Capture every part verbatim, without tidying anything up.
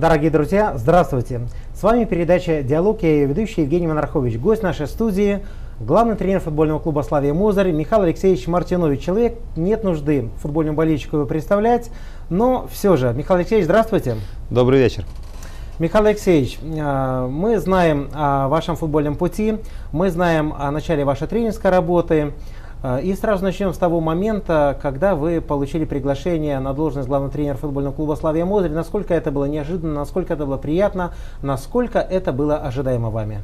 Дорогие друзья, здравствуйте! С вами передача «Диалог», я ее ведущий Евгений Монархович. Гость нашей студии – главный тренер футбольного клуба «Славия Мозырь» Михаил Алексеевич Мартинович. Человек, нет нужды футбольному болельщику его представлять, но все же. Михаил Алексеевич, здравствуйте! Добрый вечер! Михаил Алексеевич, мы знаем о вашем футбольном пути, мы знаем о начале вашей тренерской работы. И сразу начнем с того момента, когда вы получили приглашение на должность главного тренера футбольного клуба «Славия Мозырь». Насколько это было неожиданно, насколько это было приятно, насколько это было ожидаемо вами?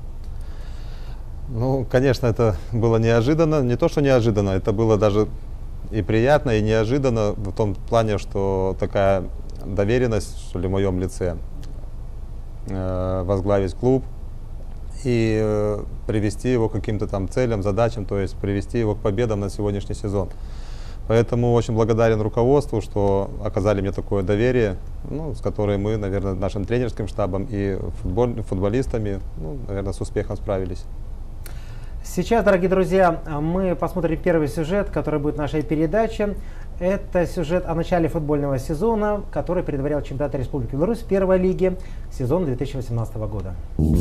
Ну, конечно, это было неожиданно. Не то, что неожиданно, это было даже и приятно, и неожиданно в том плане, что такая доверенность, что ли, в моем лице, э, возглавить клуб и э, привести его к каким-то там целям, задачам, то есть привести его к победам на сегодняшний сезон. Поэтому очень благодарен руководству, что оказали мне такое доверие, ну, с которым мы, наверное, нашим тренерским штабом и футболь, футболистами, ну, наверное, с успехом справились. Сейчас, дорогие друзья, мы посмотрим первый сюжет, который будет в нашей передаче. Это сюжет о начале футбольного сезона, который предварял чемпионат Республики Беларусь в первой лиге сезона две тысячи восемнадцатого года.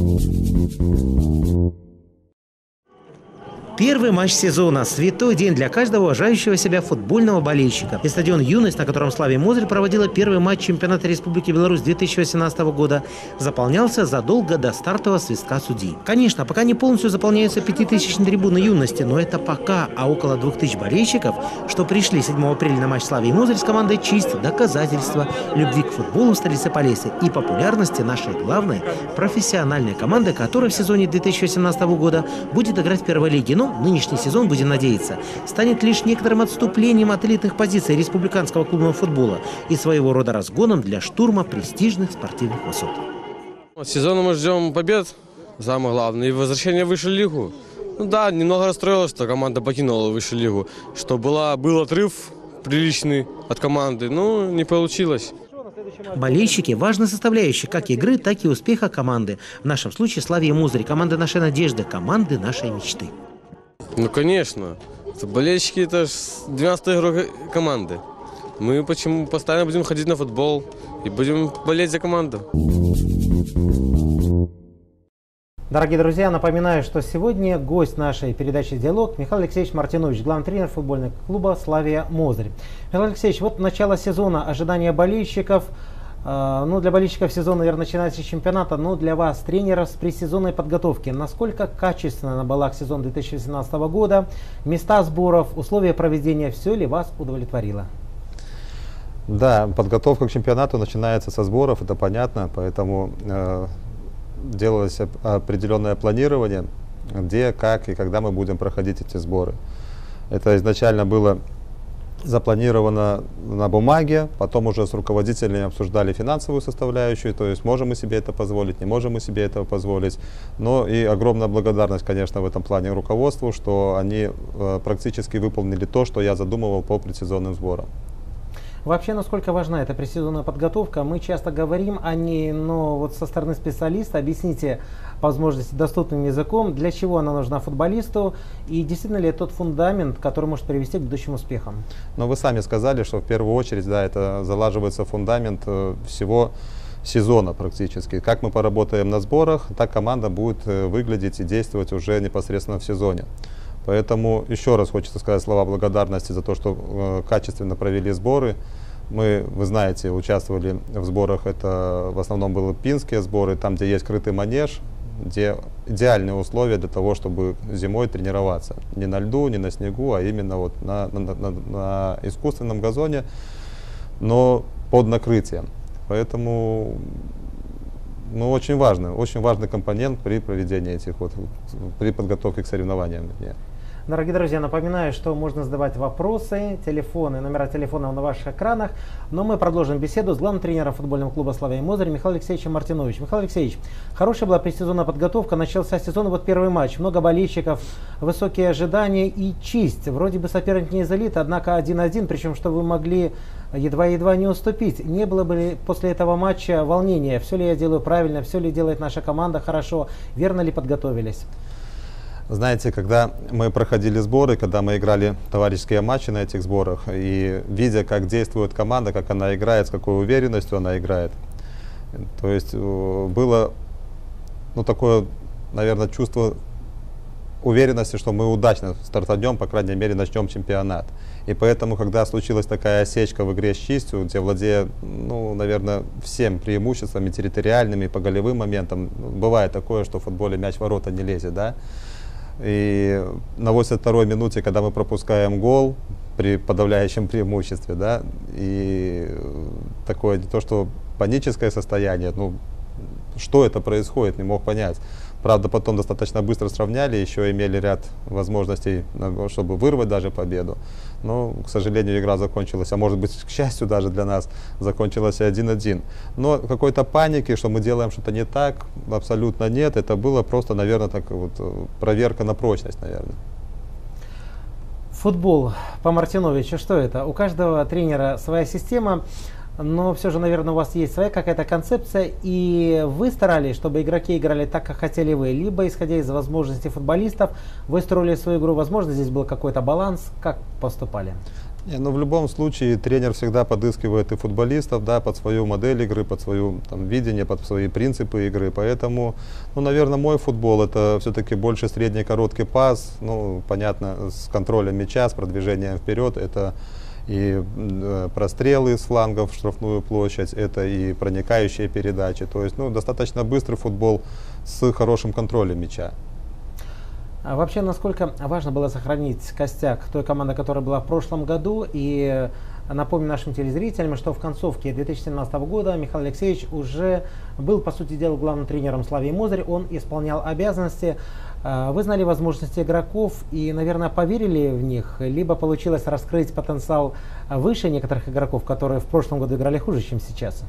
Первый матч сезона – святой день для каждого уважающего себя футбольного болельщика. И стадион «Юность», на котором «Славия Мозырь» проводила первый матч чемпионата Республики Беларусь две тысячи восемнадцатого года, заполнялся задолго до стартового свистка судьи. Конечно, пока не полностью заполняются пятитысячные трибуны «Юности», но это пока, а около двух тысяч болельщиков, что пришли седьмого апреля на матч «Славия Мозырь» с командой «Чист», доказательство любви к футболу в столице Полесья и популярности нашей главной профессиональной команды, которая в сезоне две тысячи восемнадцатого года будет играть в первой лиге. Но нынешний сезон, будем надеяться, станет лишь некоторым отступлением от элитных позиций республиканского клубного футбола и своего рода разгоном для штурма престижных спортивных высот. Сезоном мы ждем побед, самое главное, и возвращение в высшую лигу. Ну да, немного расстроилось, что команда покинула высшую лигу, что была, был отрыв приличный от команды, но не получилось. Болельщики – важная составляющая как игры, так и успеха команды. В нашем случае «Славия Мозырь» – команда нашей надежды, команды нашей мечты. Ну, конечно. Болельщики – это двенадцатый игрок команды. Мы почему постоянно будем ходить на футбол и будем болеть за команду. Дорогие друзья, напоминаю, что сегодня гость нашей передачи «Диалог» Михаил Алексеевич Мартинович, главный тренер футбольного клуба «Славия Мозырь». Михаил Алексеевич, вот начало сезона, ожидания болельщиков. Ну, для болельщиков сезон, наверное, начинается с чемпионата, но для вас, тренера с предсезонной подготовки, насколько качественно был сезон две тысячи восемнадцатого года, места сборов, условия проведения, все ли вас удовлетворило? Да, подготовка к чемпионату начинается со сборов, это понятно, поэтому э, делалось определенное планирование, где, как и когда мы будем проходить эти сборы. Это изначально было запланировано на бумаге, потом уже с руководителями обсуждали финансовую составляющую, то есть можем мы себе это позволить, не можем мы себе этого позволить. Но и огромная благодарность, конечно, в этом плане руководству, что они э, практически выполнили то, что я задумывал по предсезонным сборам. Вообще, насколько важна эта предсезонная подготовка? Мы часто говорим о ней, но вот со стороны специалиста объясните, по возможности, доступным языком, для чего она нужна футболисту и действительно ли это тот фундамент, который может привести к будущим успехам? Но вы сами сказали, что в первую очередь, да, это залаживается фундамент всего сезона практически. Как мы поработаем на сборах, так команда будет выглядеть и действовать уже непосредственно в сезоне. Поэтому еще раз хочется сказать слова благодарности за то, что э, качественно провели сборы. Мы, вы знаете, участвовали в сборах, это в основном были пинские сборы, там, где есть крытый манеж, где идеальные условия для того, чтобы зимой тренироваться. Не на льду, не на снегу, а именно вот на, на, на, на искусственном газоне, но под накрытием. Поэтому ну, очень важный, очень важный компонент при проведении этих вот, при подготовке к соревнованиям. Дорогие друзья, напоминаю, что можно задавать вопросы, телефоны, номера телефонов на ваших экранах. Но мы продолжим беседу с главным тренером футбольного клуба «Славия Мозырь» Михаилом Алексеевичем Мартиновичем. Михаил Алексеевич, хорошая была предсезонная подготовка, начался сезон, вот первый матч, много болельщиков, высокие ожидания и чисть. Вроде бы соперник не из элиты, однако один-один, причем что вы могли едва-едва не уступить. Не было бы после этого матча волнения, все ли я делаю правильно, все ли делает наша команда хорошо, верно ли подготовились? Знаете, когда мы проходили сборы, когда мы играли товарищеские матчи на этих сборах, и видя, как действует команда, как она играет, с какой уверенностью она играет, То есть было, ну, такое, наверное, чувство уверенности, что мы удачно стартанем, по крайней мере, начнем чемпионат. И поэтому, когда случилась такая осечка в игре с чистью, где владея, ну, наверное, всем преимуществами территориальными, по голевым моментам, бывает такое, что в футболе мяч в ворота не лезет, да. И на восемьдесят второй минуте, когда мы пропускаем гол при подавляющем преимуществе, да, и такое не то, что паническое состояние, ну, что это происходит, не мог понять. Правда, потом достаточно быстро сравняли, еще имели ряд возможностей, чтобы вырвать даже победу. Но, к сожалению, игра закончилась, а может быть, к счастью даже для нас, закончилась один-один. Но какой-то паники, что мы делаем что-то не так, абсолютно нет. Это было просто, наверное, так вот, проверка на прочность, наверное. Футбол по Мартиновичу, что это? У каждого тренера своя система. Но все же, наверное, у вас есть своя какая-то концепция, и вы старались, чтобы игроки играли так, как хотели вы, либо, исходя из возможностей футболистов, вы строили свою игру, возможно, здесь был какой-то баланс, как поступали? Не, ну, в любом случае тренер всегда подыскивает и футболистов, да, под свою модель игры, под свое там видение, под свои принципы игры. Поэтому, ну, наверное, мой футбол — это все-таки больше средний короткий пас, ну, понятно, с контролем мяча, с продвижением вперед. Это и э, прострелы с флангов в штрафную площадь, это и проникающие передачи. То есть, ну, достаточно быстрый футбол с хорошим контролем мяча. А вообще, насколько важно было сохранить костяк той команды, которая была в прошлом году? И напомню нашим телезрителям, что в концовке две тысячи семнадцатого года Михаил Алексеевич уже был, по сути дела, главным тренером Славии Мозырь. Он исполнял обязанности. Вы знали возможности игроков и, наверное, поверили в них, либо получилось раскрыть потенциал выше некоторых игроков, которые в прошлом году играли хуже, чем сейчас?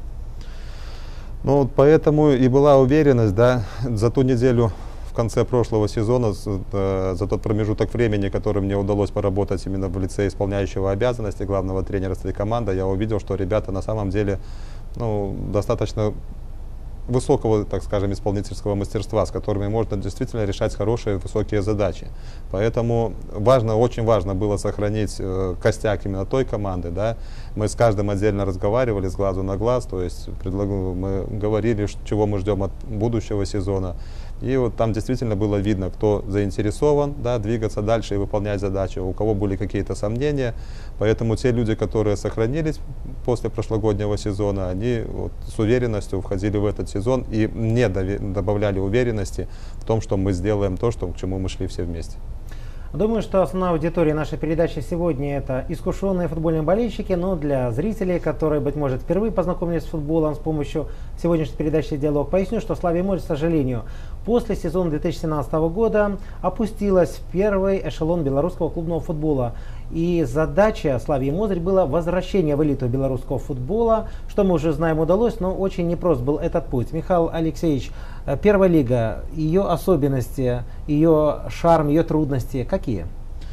Ну, вот поэтому и была уверенность, да, за ту неделю в конце прошлого сезона, за тот промежуток времени, который мне удалось поработать именно в лице исполняющего обязанности главного тренера этой команды, я увидел, что ребята на самом деле, ну, достаточно высокого, так скажем, исполнительского мастерства, с которыми можно действительно решать хорошие, высокие задачи. Поэтому важно, очень важно было сохранить э, костяк именно той команды, да. Мы с каждым отдельно разговаривали с глазу на глаз, то есть предлагаю, мы говорили, чего мы ждем от будущего сезона. И вот там действительно было видно, кто заинтересован, да, двигаться дальше и выполнять задачи, у кого были какие-то сомнения. Поэтому те люди, которые сохранились после прошлогоднего сезона, они вот с уверенностью входили в этот сезон и мне добавляли уверенности в том, что мы сделаем то, что, к чему мы шли все вместе. Думаю, что основная аудитория нашей передачи сегодня — это искушенные футбольные болельщики, но для зрителей, которые, быть может, впервые познакомились с футболом с помощью сегодняшней передачи «Диалог», поясню, что Славия Мозырь, к сожалению, после сезона две тысячи семнадцатого года опустилась в первый эшелон белорусского клубного футбола. И задача Славии Мозырь была возвращение в элиту белорусского футбола, что мы уже знаем удалось, но очень непрост был этот путь. Михаил Алексеевич, первая лига, ее особенности, ее шарм, ее трудности какие?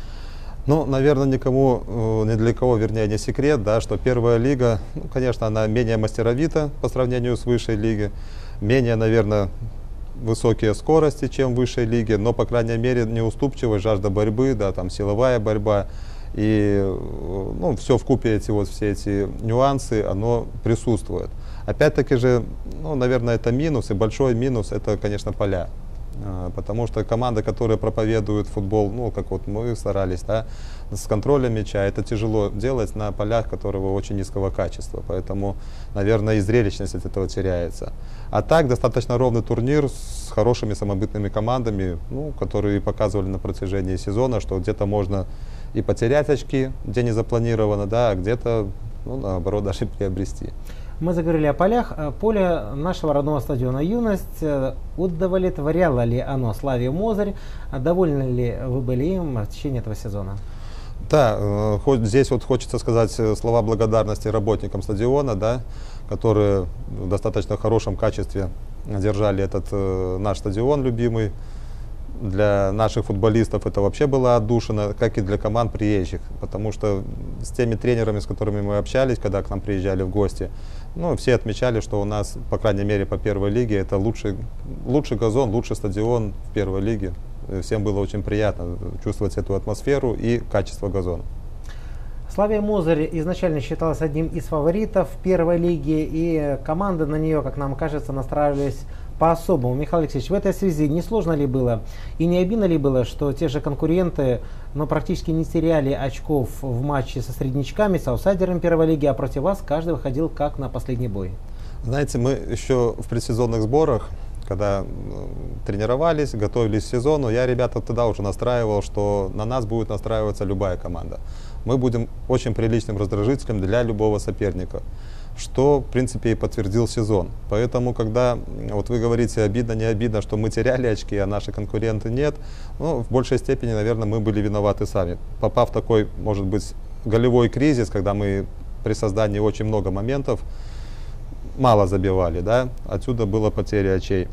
Ну, наверное, никому, ни для кого, вернее, не секрет, да, что первая лига, ну, конечно, она менее мастеровита по сравнению с высшей лигой, менее, наверное, высокие скорости, чем в высшей лиге, но, по крайней мере, неуступчивость, жажда борьбы, да, там силовая борьба. И, ну, все вкупе, эти вот все эти нюансы, оно присутствует. Опять-таки же, ну, наверное, это минус, и большой минус — это, конечно, поля. Потому что команды, которые проповедуют футбол, ну, как вот мы старались, да, с контролем мяча, это тяжело делать на полях, которые очень низкого качества. Поэтому, наверное, и зрелищность от этого теряется. А так, достаточно ровный турнир с хорошими самобытными командами, ну, которые показывали на протяжении сезона, что где-то можно и потерять очки, где не запланировано, да, а где-то, ну, наоборот, даже приобрести. Мы заговорили о полях. Поле нашего родного стадиона «Юность». Удовлетворяло ли оно Славию Мозырь? Довольны ли вы были им в течение этого сезона? Да, хоть здесь вот хочется сказать слова благодарности работникам стадиона, да, которые в достаточно хорошем качестве держали этот э, наш стадион любимый. Для наших футболистов это вообще было отдушина, как и для команд приезжих, потому что с теми тренерами, с которыми мы общались, когда к нам приезжали в гости, ну, все отмечали, что у нас, по крайней мере, по первой лиге, это лучший, лучший газон, лучший стадион в первой лиге. Всем было очень приятно чувствовать эту атмосферу и качество газона. Славия Мозырь изначально считалась одним из фаворитов первой лиги, и команды на нее, как нам кажется, настраивались по-особому. Михаил Алексеевич, в этой связи не сложно ли было и не обидно ли было, что те же конкуренты, но практически не теряли очков в матче со среднячками, с аутсайдерами первой лиги, а против вас каждый выходил как на последний бой? Знаете, мы еще в предсезонных сборах, когда тренировались, готовились к сезону, я ребята тогда уже настраивал, что на нас будет настраиваться любая команда. Мы будем очень приличным раздражителем для любого соперника, что, в принципе, и подтвердил сезон. Поэтому, когда вот вы говорите, обидно, не обидно, что мы теряли очки, а наши конкуренты нет, ну, в большей степени, наверное, мы были виноваты сами. Попав в такой, может быть, голевой кризис, когда мы при создании очень много моментов, мало забивали, да, отсюда была потеря очей.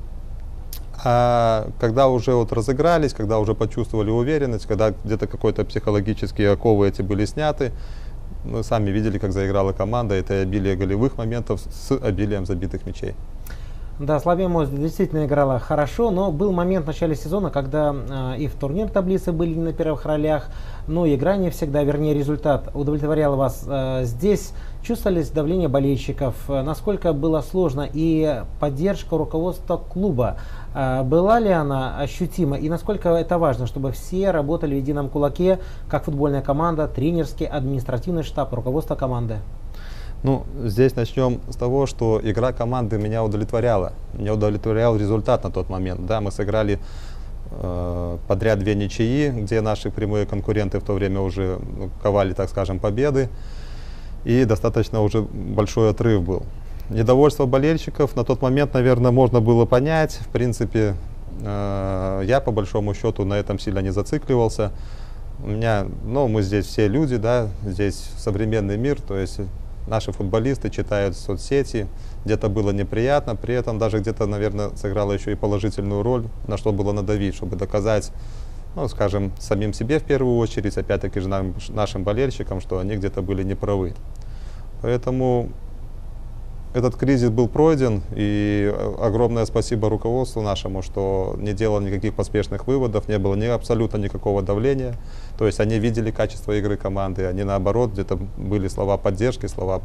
А когда уже вот разыгрались, когда уже почувствовали уверенность, когда где-то какой-то психологические оковы эти были сняты, мы сами видели, как заиграла команда, это обилие голевых моментов с обилием забитых мячей. Да, Славия Мозырь действительно играла хорошо, но был момент в начале сезона, когда э, и в турнир таблицы были не на первых ролях, но игра не всегда, вернее результат удовлетворял вас. Э, здесь чувствовались давление болельщиков, э, насколько было сложно и поддержка руководства клуба. Э, была ли она ощутима и насколько это важно, чтобы все работали в едином кулаке, как футбольная команда, тренерский, административный штаб, руководство команды? Ну, здесь начнем с того, что игра команды меня удовлетворяла. Меня удовлетворял результат на тот момент. Да, мы сыграли э, подряд две ничьи, где наши прямые конкуренты в то время уже ну, ковали, так скажем, победы. И достаточно уже большой отрыв был. Недовольство болельщиков на тот момент, наверное, можно было понять. В принципе, э, я по большому счету на этом сильно не зацикливался. У меня, ну, мы здесь все люди, да, здесь современный мир, то есть наши футболисты читают соцсети, где-то было неприятно, при этом даже где-то, наверное, сыграла еще и положительную роль, на что было надавить, чтобы доказать, ну, скажем, самим себе в первую очередь, опять-таки же нам, нашим болельщикам, что они где-то были неправы. Поэтому этот кризис был пройден, и огромное спасибо руководству нашему, что не делал никаких поспешных выводов, не было ни абсолютно никакого давления. То есть они видели качество игры команды, они наоборот, где-то были слова поддержки, слова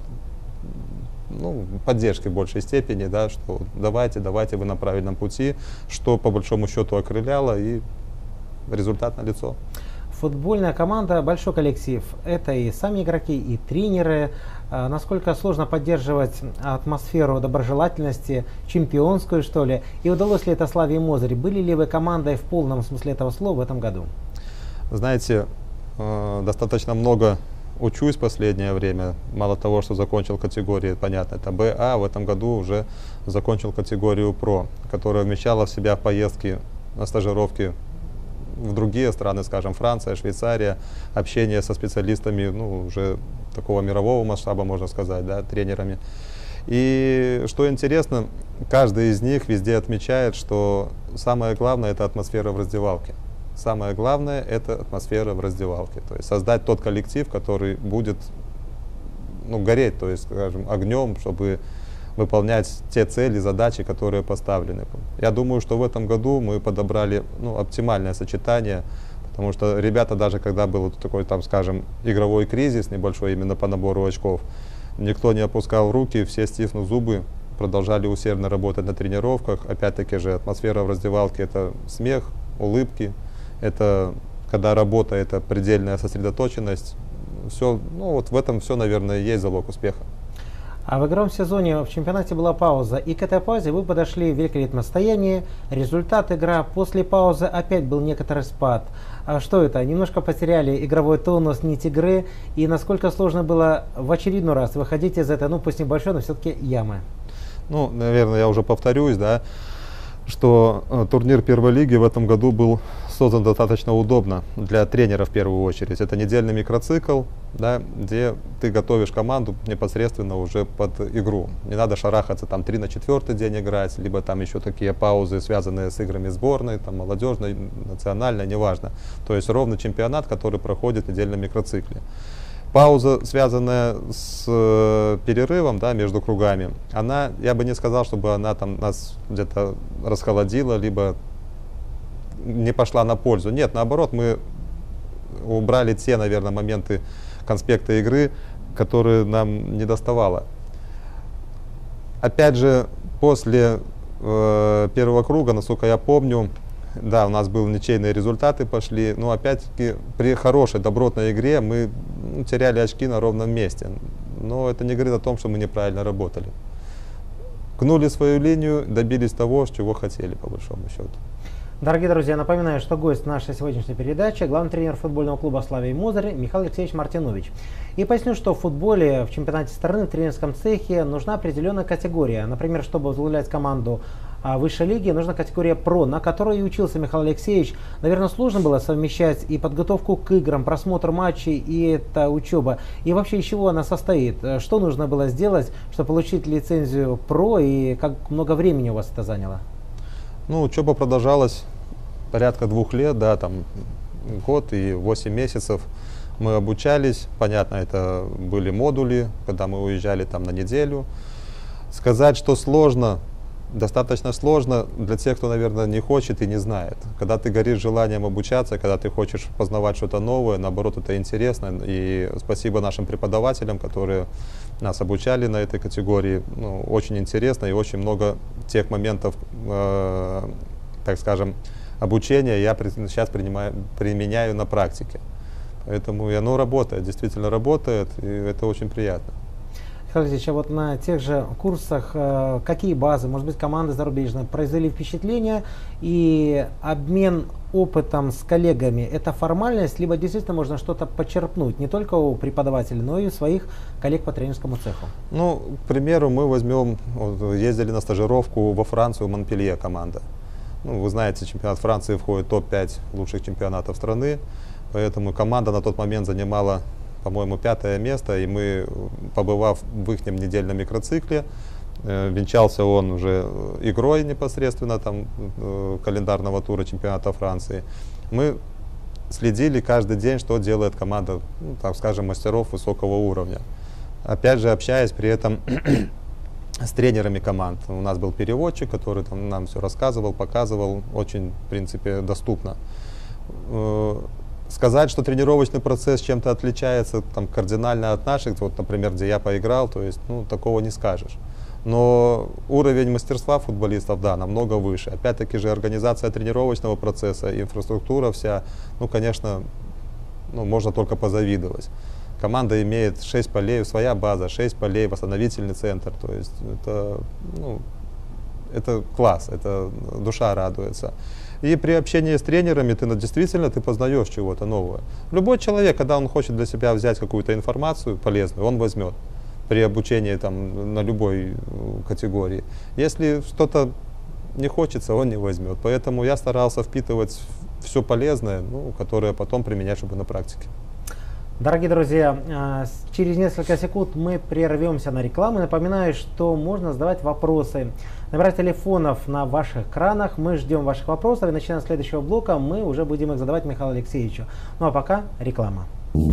ну, поддержки в большей степени, да, что давайте, давайте, вы на правильном пути, что по большому счету окрыляло, и результат налицо. Футбольная команда, большой коллектив. Это и сами игроки, и тренеры. Насколько сложно поддерживать атмосферу доброжелательности, чемпионскую, что ли? И удалось ли это Славии Мозырь? Были ли вы командой в полном смысле этого слова в этом году? Знаете, достаточно много учусь в последнее время. Мало того, что закончил категории, понятно, это Б, А, в этом году уже закончил категорию Про, которая вмещала в себя поездки на стажировки в другие страны, скажем, Франция, Швейцария, общение со специалистами, ну, уже такого мирового масштаба, можно сказать, да, тренерами. И что интересно, каждый из них везде отмечает, что самое главное — это атмосфера в раздевалке. Самое главное — это атмосфера в раздевалке. То есть создать тот коллектив, который будет, ну, гореть, то есть, скажем, огнем, чтобы выполнять те цели, задачи, которые поставлены. Я думаю, что в этом году мы подобрали, ну, оптимальное сочетание, потому что ребята, даже когда был такой, там, скажем, игровой кризис небольшой именно по набору очков, никто не опускал руки, все, стиснув зубы, продолжали усердно работать на тренировках. Опять-таки же атмосфера в раздевалке — это смех, улыбки, это когда работа — это предельная сосредоточенность. Все, ну, вот в этом все, наверное, есть залог успеха. А в игровом сезоне в чемпионате была пауза, и к этой паузе вы подошли в великолепном состоянии. Результат игра после паузы опять был некоторый спад. А что это? Немножко потеряли игровой тонус, нить игры, и насколько сложно было в очередной раз выходить из этой, ну пусть небольшой, но все-таки ямы? Ну, наверное, я уже повторюсь, да, что э, турнир первой лиги в этом году был создан достаточно удобно для тренера в первую очередь. Это недельный микроцикл, да, где ты готовишь команду непосредственно уже под игру. Не надо шарахаться там три на четвертый день играть, либо там еще такие паузы, связанные с играми сборной, там молодежной, национальной, неважно. То есть ровно чемпионат, который проходит в недельном микроцикле. Пауза, связанная с э, перерывом, да, между кругами, она, я бы не сказал, чтобы она там нас где-то расхолодила, либо не пошла на пользу. Нет, наоборот, мы убрали те, наверное, моменты, конспекта игры, которые нам не доставало. Опять же, после э, первого круга, насколько я помню, да, у нас были ничейные результаты пошли, но опять-таки при хорошей, добротной игре мы ну, теряли очки на ровном месте. Но это не говорит о том, что мы неправильно работали. Гнули свою линию, добились того, чего хотели, по большому счету. Дорогие друзья, напоминаю, что гость нашей сегодняшней передачи — главный тренер футбольного клуба «Славия Мозырь» Михаил Алексеевич Мартинович. И поясню, что в футболе, в чемпионате страны, в тренерском цехе нужна определенная категория. Например, чтобы возглавлять команду высшей лиги, нужна категория «Про», на которой и учился Михаил Алексеевич. Наверное, сложно было совмещать и подготовку к играм, просмотр матчей, и это учеба. И вообще, из чего она состоит? Что нужно было сделать, чтобы получить лицензию «Про», и как много времени у вас это заняло? Ну, учеба продолжалась порядка двух лет, да, там год и восемь месяцев мы обучались. Понятно, это были модули, когда мы уезжали там на неделю. Сказать, что сложно, достаточно сложно для тех, кто, наверное, не хочет и не знает. Когда ты горишь желанием обучаться, когда ты хочешь познавать что-то новое, наоборот, это интересно. И спасибо нашим преподавателям, которые нас обучали на этой категории. Ну, очень интересно и очень много тех моментов, э, так скажем, обучения я при, сейчас принимаю, применяю на практике. Поэтому оно работает, действительно работает, и это очень приятно. Михаил Алексеевич, а вот на тех же курсах э, какие базы, может быть, команды зарубежные произвели впечатление, и обмен опытом с коллегами — это формальность, либо действительно можно что-то почерпнуть не только у преподавателей, но и у своих коллег по тренерскому цеху? Ну, к примеру, мы возьмем, вот, ездили на стажировку во Францию, в Монпелье команда. Ну, вы знаете, чемпионат Франции входит в топ пять лучших чемпионатов страны, поэтому команда на тот момент занимала, по-моему, пятое место, и мы, побывав в их недельном микроцикле, э, венчался он уже игрой непосредственно там, э, календарного тура чемпионата Франции. Мы следили каждый день, что делает команда, ну, так скажем, мастеров высокого уровня. Опять же, общаясь при этом с тренерами команд. У нас был переводчик, который там, нам все рассказывал, показывал, очень, в принципе, доступно. Сказать, что тренировочный процесс чем-то отличается там, кардинально от наших, вот, например, где я поиграл, то есть, ну, такого не скажешь. Но уровень мастерства футболистов, да, намного выше. Опять-таки же организация тренировочного процесса, инфраструктура вся, ну, конечно, ну, можно только позавидовать. Команда имеет шесть полей, своя база, шесть полей, восстановительный центр, то есть это, ну, это класс, это душа радуется. И при общении с тренерами ты действительно ты познаешь чего-то новое. Любой человек, когда он хочет для себя взять какую-то информацию полезную, он возьмет при обучении там, на любой категории. Если что-то не хочется, он не возьмет. Поэтому я старался впитывать все полезное, ну, которое потом применять, чтобы на практике. Дорогие друзья, через несколько секунд мы прервемся на рекламу. Напоминаю, что можно задавать вопросы. Номера телефонов на ваших экранах. Мы ждем ваших вопросов. И начиная с следующего блока мы уже будем их задавать Михаилу Алексеевичу. Ну а пока реклама.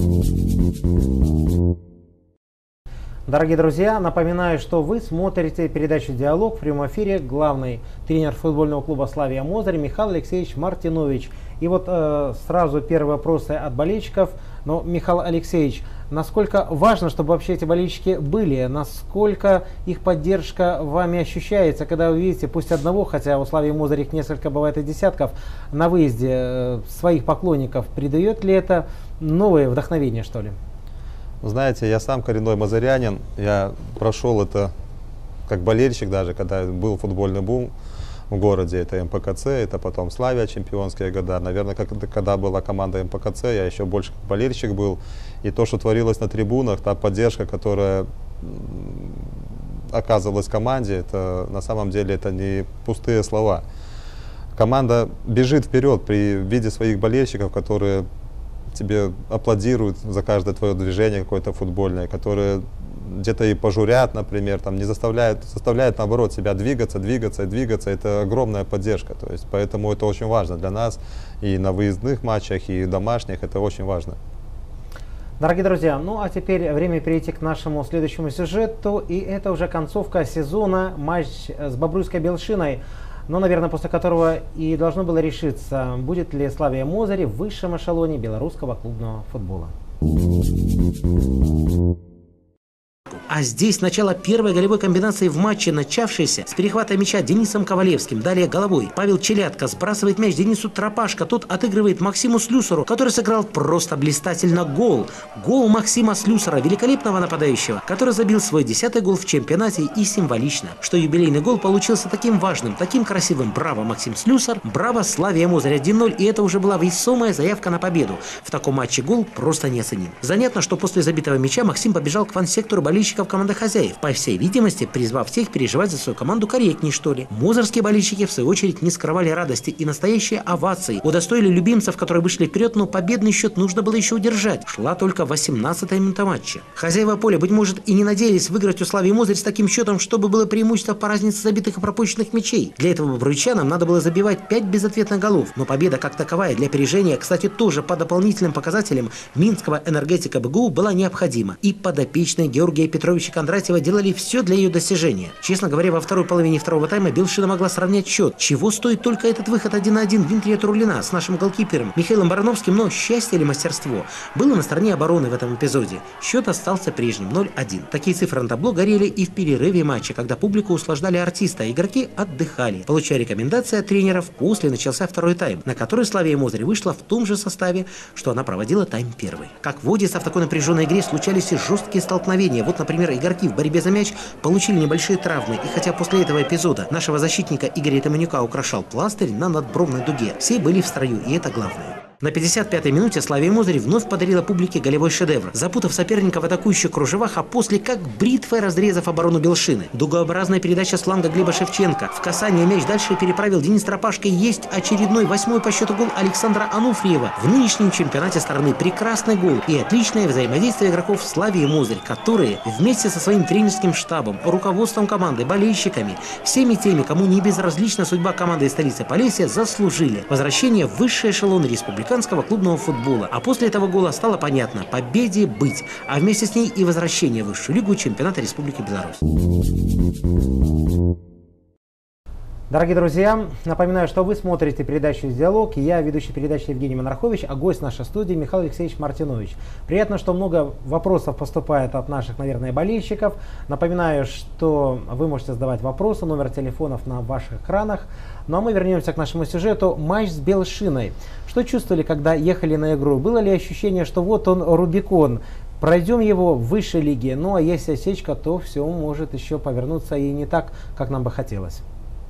Дорогие друзья, напоминаю, что вы смотрите передачу «Диалог» в прямом эфире. Главный тренер футбольного клуба «Славия Мозырь» Михаил Алексеевич Мартинович. И вот э, сразу первые вопросы от болельщиков. Но, Михаил Алексеевич, насколько важно, чтобы вообще эти болельщики были? Насколько их поддержка вами ощущается, когда вы видите, пусть одного, хотя у «Славии Мозырь» их несколько бывает и десятков, на выезде э, своих поклонников? Придает ли это новое вдохновение, что ли? Знаете, я сам коренной мозырянин, я прошел это как болельщик даже, когда был футбольный бум в городе, это эм пэ ка цэ, это потом Славия, чемпионские года. Наверное, как, когда была команда эм пэ ка цэ, я еще больше как болельщик был. И то, что творилось на трибунах, та поддержка, которая оказывалась команде, это на самом деле это не пустые слова. Команда бежит вперед при виде своих болельщиков, которые тебе аплодируют за каждое твое движение какое-то футбольное, которые где-то и пожурят, например, там, не заставляют, заставляют наоборот себя двигаться, двигаться и двигаться. Это огромная поддержка. То есть, поэтому это очень важно для нас и на выездных матчах, и домашних. Это очень важно. Дорогие друзья, ну а теперь время перейти к нашему следующему сюжету. И это уже концовка сезона, матч с Бобруйской Белшиной. Но, наверное, после которого и должно было решиться, будет ли Славия Мозырь в высшем эшелоне белорусского клубного футбола. А здесь начало первой голевой комбинации в матче, начавшейся с перехвата мяча Денисом Ковалевским. Далее головой Павел Челядко сбрасывает мяч Денису Тропашко. Тот отыгрывает Максиму Слюсару, который сыграл просто блистательно гол. Гол Максима Слюсара, великолепного нападающего, который забил свой десятый гол в чемпионате, и символично, что юбилейный гол получился таким важным, таким красивым. Браво, Максим Слюсар, браво, Славия Мозырь. один ноль, и это уже была весомая заявка на победу. В таком матче гол просто неоценим. Занятно, что после забитого мяча Максим побежал к фан-сектору болельщиков команды хозяев, по всей видимости, призвав всех переживать за свою команду корректней, что ли. Мозырские болельщики, в свою очередь, не скрывали радости и настоящие овации. Удостоили любимцев, которые вышли вперед, но победный счет нужно было еще удержать. Шла только восемнадцатая минута матча. Хозяева поля, быть может, и не надеялись выиграть у Славии Мозырь с таким счетом, чтобы было преимущество по разнице забитых и пропущенных мячей. Для этого бобруйчанам надо было забивать пять безответных голов. Но победа как таковая для опережения, кстати, тоже по дополнительным показателям минского энергетика БГУ была необходима. И подопечные Георгия Петровича Кондратьева делали все для ее достижения. Честно говоря, во второй половине второго тайма Белшина могла сравнять счет. Чего стоит только этот выход один на один Дмитрия Трулина с нашим голкипером Михаилом Барановским, но счастье или мастерство было на стороне обороны в этом эпизоде. Счет остался прежним — ноль один. Такие цифры на табло горели и в перерыве матча, когда публику услаждали артисты, а игроки отдыхали, получая рекомендации от тренеров. После начался второй тайм, на который Славия Мозырь вышла в том же составе, что она проводила тайм первый. Как водится, в такой напряженной игре случались и жесткие столкновения. Вот, например, игроки в борьбе за мяч получили небольшие травмы, и хотя после этого эпизода нашего защитника Игоря Таманюка украшал пластырь на надбровной дуге, все были в строю, и это главное. На пятьдесят пятой минуте Славия Мозырь вновь подарила публике голевой шедевр, запутав соперника в атакующих кружевах, а после как бритвой разрезав оборону Белшины. Дугообразная передача с фланга Глеба Шевченко. В касание мяч дальше переправил Денис Тропашко. Есть очередной восьмой по счету гол Александра Ануфриева. В нынешнем чемпионате страны прекрасный гол и отличное взаимодействие игроков Славии Мозырь, которые вместе со своим тренерским штабом, руководством команды, болельщиками, всеми теми, кому не безразлична судьба команды из столицы Полесья, заслужили возвращение в высшие эшелоны республики клубного футбола. А после этого гола стало понятно — победе быть, а вместе с ней и возвращение в высшую лигу чемпионата Республики Беларусь. Дорогие друзья, напоминаю, что вы смотрите передачу «Диалог». Я ведущий передачи Евгений Монархович, а гость нашей студии Михаил Алексеевич Мартинович. Приятно, что много вопросов поступает от наших, наверное, болельщиков. Напоминаю, что вы можете задавать вопросы, номер телефонов на ваших экранах. Ну а мы вернемся к нашему сюжету. Матч с Белшиной. Что чувствовали, когда ехали на игру? Было ли ощущение, что вот он, Рубикон, пройдем его в высшей лиге, ну а если осечка, то все может еще повернуться и не так, как нам бы хотелось?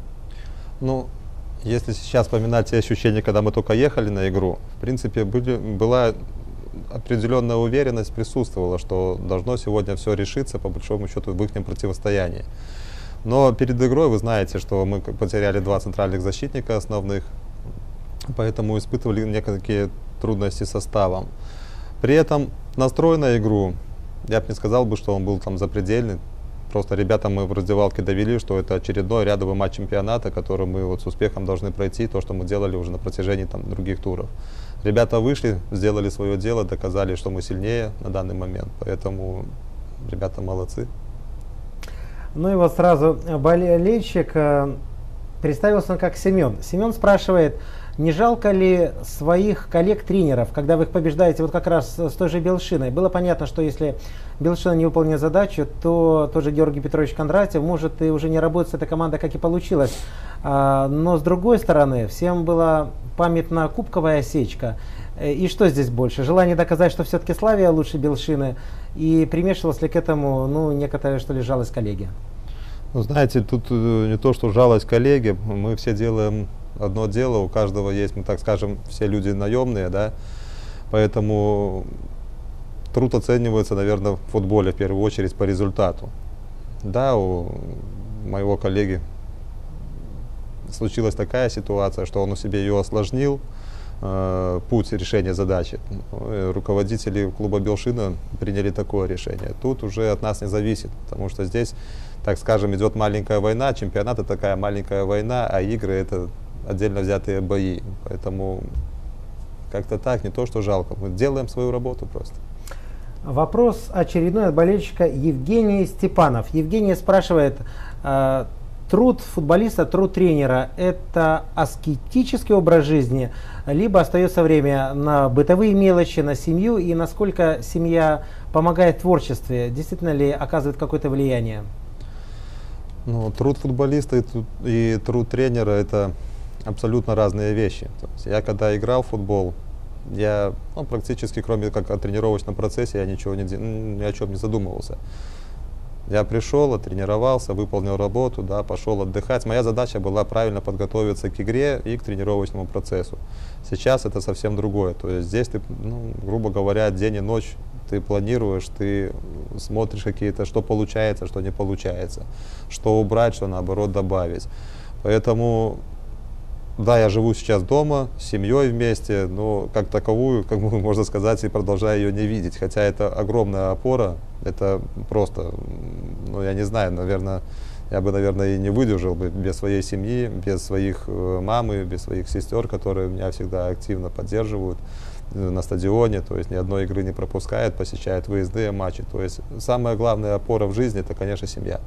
Ну, если сейчас вспоминать те ощущения, когда мы только ехали на игру, в принципе, были, была определенная уверенность, присутствовала, что должно сегодня все решиться, по большому счету, в их противостоянии. Но перед игрой вы знаете, что мы потеряли два центральных защитника основных, поэтому испытывали некие трудности с составом. При этом настрой на игру, я бы не сказал, бы, что он был там запредельный. Просто ребятам мы в раздевалке довели, что это очередной рядовый матч чемпионата, который мы вот с успехом должны пройти, то, что мы делали уже на протяжении там других туров. Ребята вышли, сделали свое дело, доказали, что мы сильнее на данный момент, поэтому ребята молодцы. Ну и вот сразу болельщик, представился он как Семен. Семен спрашивает, не жалко ли своих коллег-тренеров, когда вы их побеждаете вот как раз с той же Белшиной? Было понятно, что если Белшина не выполнит задачу, то тот же Георгий Петрович Кондратьев может и уже не работать с этой командой, как и получилось. Но с другой стороны, всем была памятна кубковая осечка. И что здесь больше? Желание доказать, что все-таки Славия лучше Белшины? И примешивалась ли к этому, ну, некоторая, что ли, жалость коллеги? Ну, знаете, тут не то, что жалость коллеги, мы все делаем одно дело, у каждого есть, мы так скажем, все люди наемные, да, поэтому труд оценивается, наверное, в футболе в первую очередь по результату. Да, у моего коллеги случилась такая ситуация, что он у себя ее осложнил, э, путь решения задачи. Руководители клуба Белшина приняли такое решение. Тут уже от нас не зависит, потому что здесь, так скажем, идет маленькая война, чемпионат — это такая маленькая война, а игры — это отдельно взятые бои. Поэтому как-то так, не то что жалко. Мы делаем свою работу просто. Вопрос очередной от болельщика Евгений Степанов. Евгений спрашивает, труд футболиста, труд тренера – это аскетический образ жизни, либо остается время на бытовые мелочи, на семью, и насколько семья помогает в творчестве, действительно ли оказывает какое-то влияние? Ну, труд футболиста и, и труд тренера – это абсолютно разные вещи. То есть я когда играл в футбол, я ну, практически, кроме как о тренировочном процессе, я ничего не, ни о чем не задумывался. Я пришел, оттренировался, выполнил работу, да, пошел отдыхать. Моя задача была правильно подготовиться к игре и к тренировочному процессу. Сейчас это совсем другое. То есть здесь ты, ну, грубо говоря, день и ночь ты планируешь, ты смотришь какие-то, что получается, что не получается, что убрать, что наоборот добавить. Поэтому, да, я живу сейчас дома, с семьей вместе, но как таковую, как бы можно сказать, и продолжаю ее не видеть. Хотя это огромная опора, это просто, ну я не знаю, наверное, я бы, наверное, и не выдержал бы без своей семьи, без своих э, мамы, без своих сестер, которые меня всегда активно поддерживают на стадионе, то есть ни одной игры не пропускают, посещают выездные матчи. То есть самая главная опора в жизни — это, конечно, семья.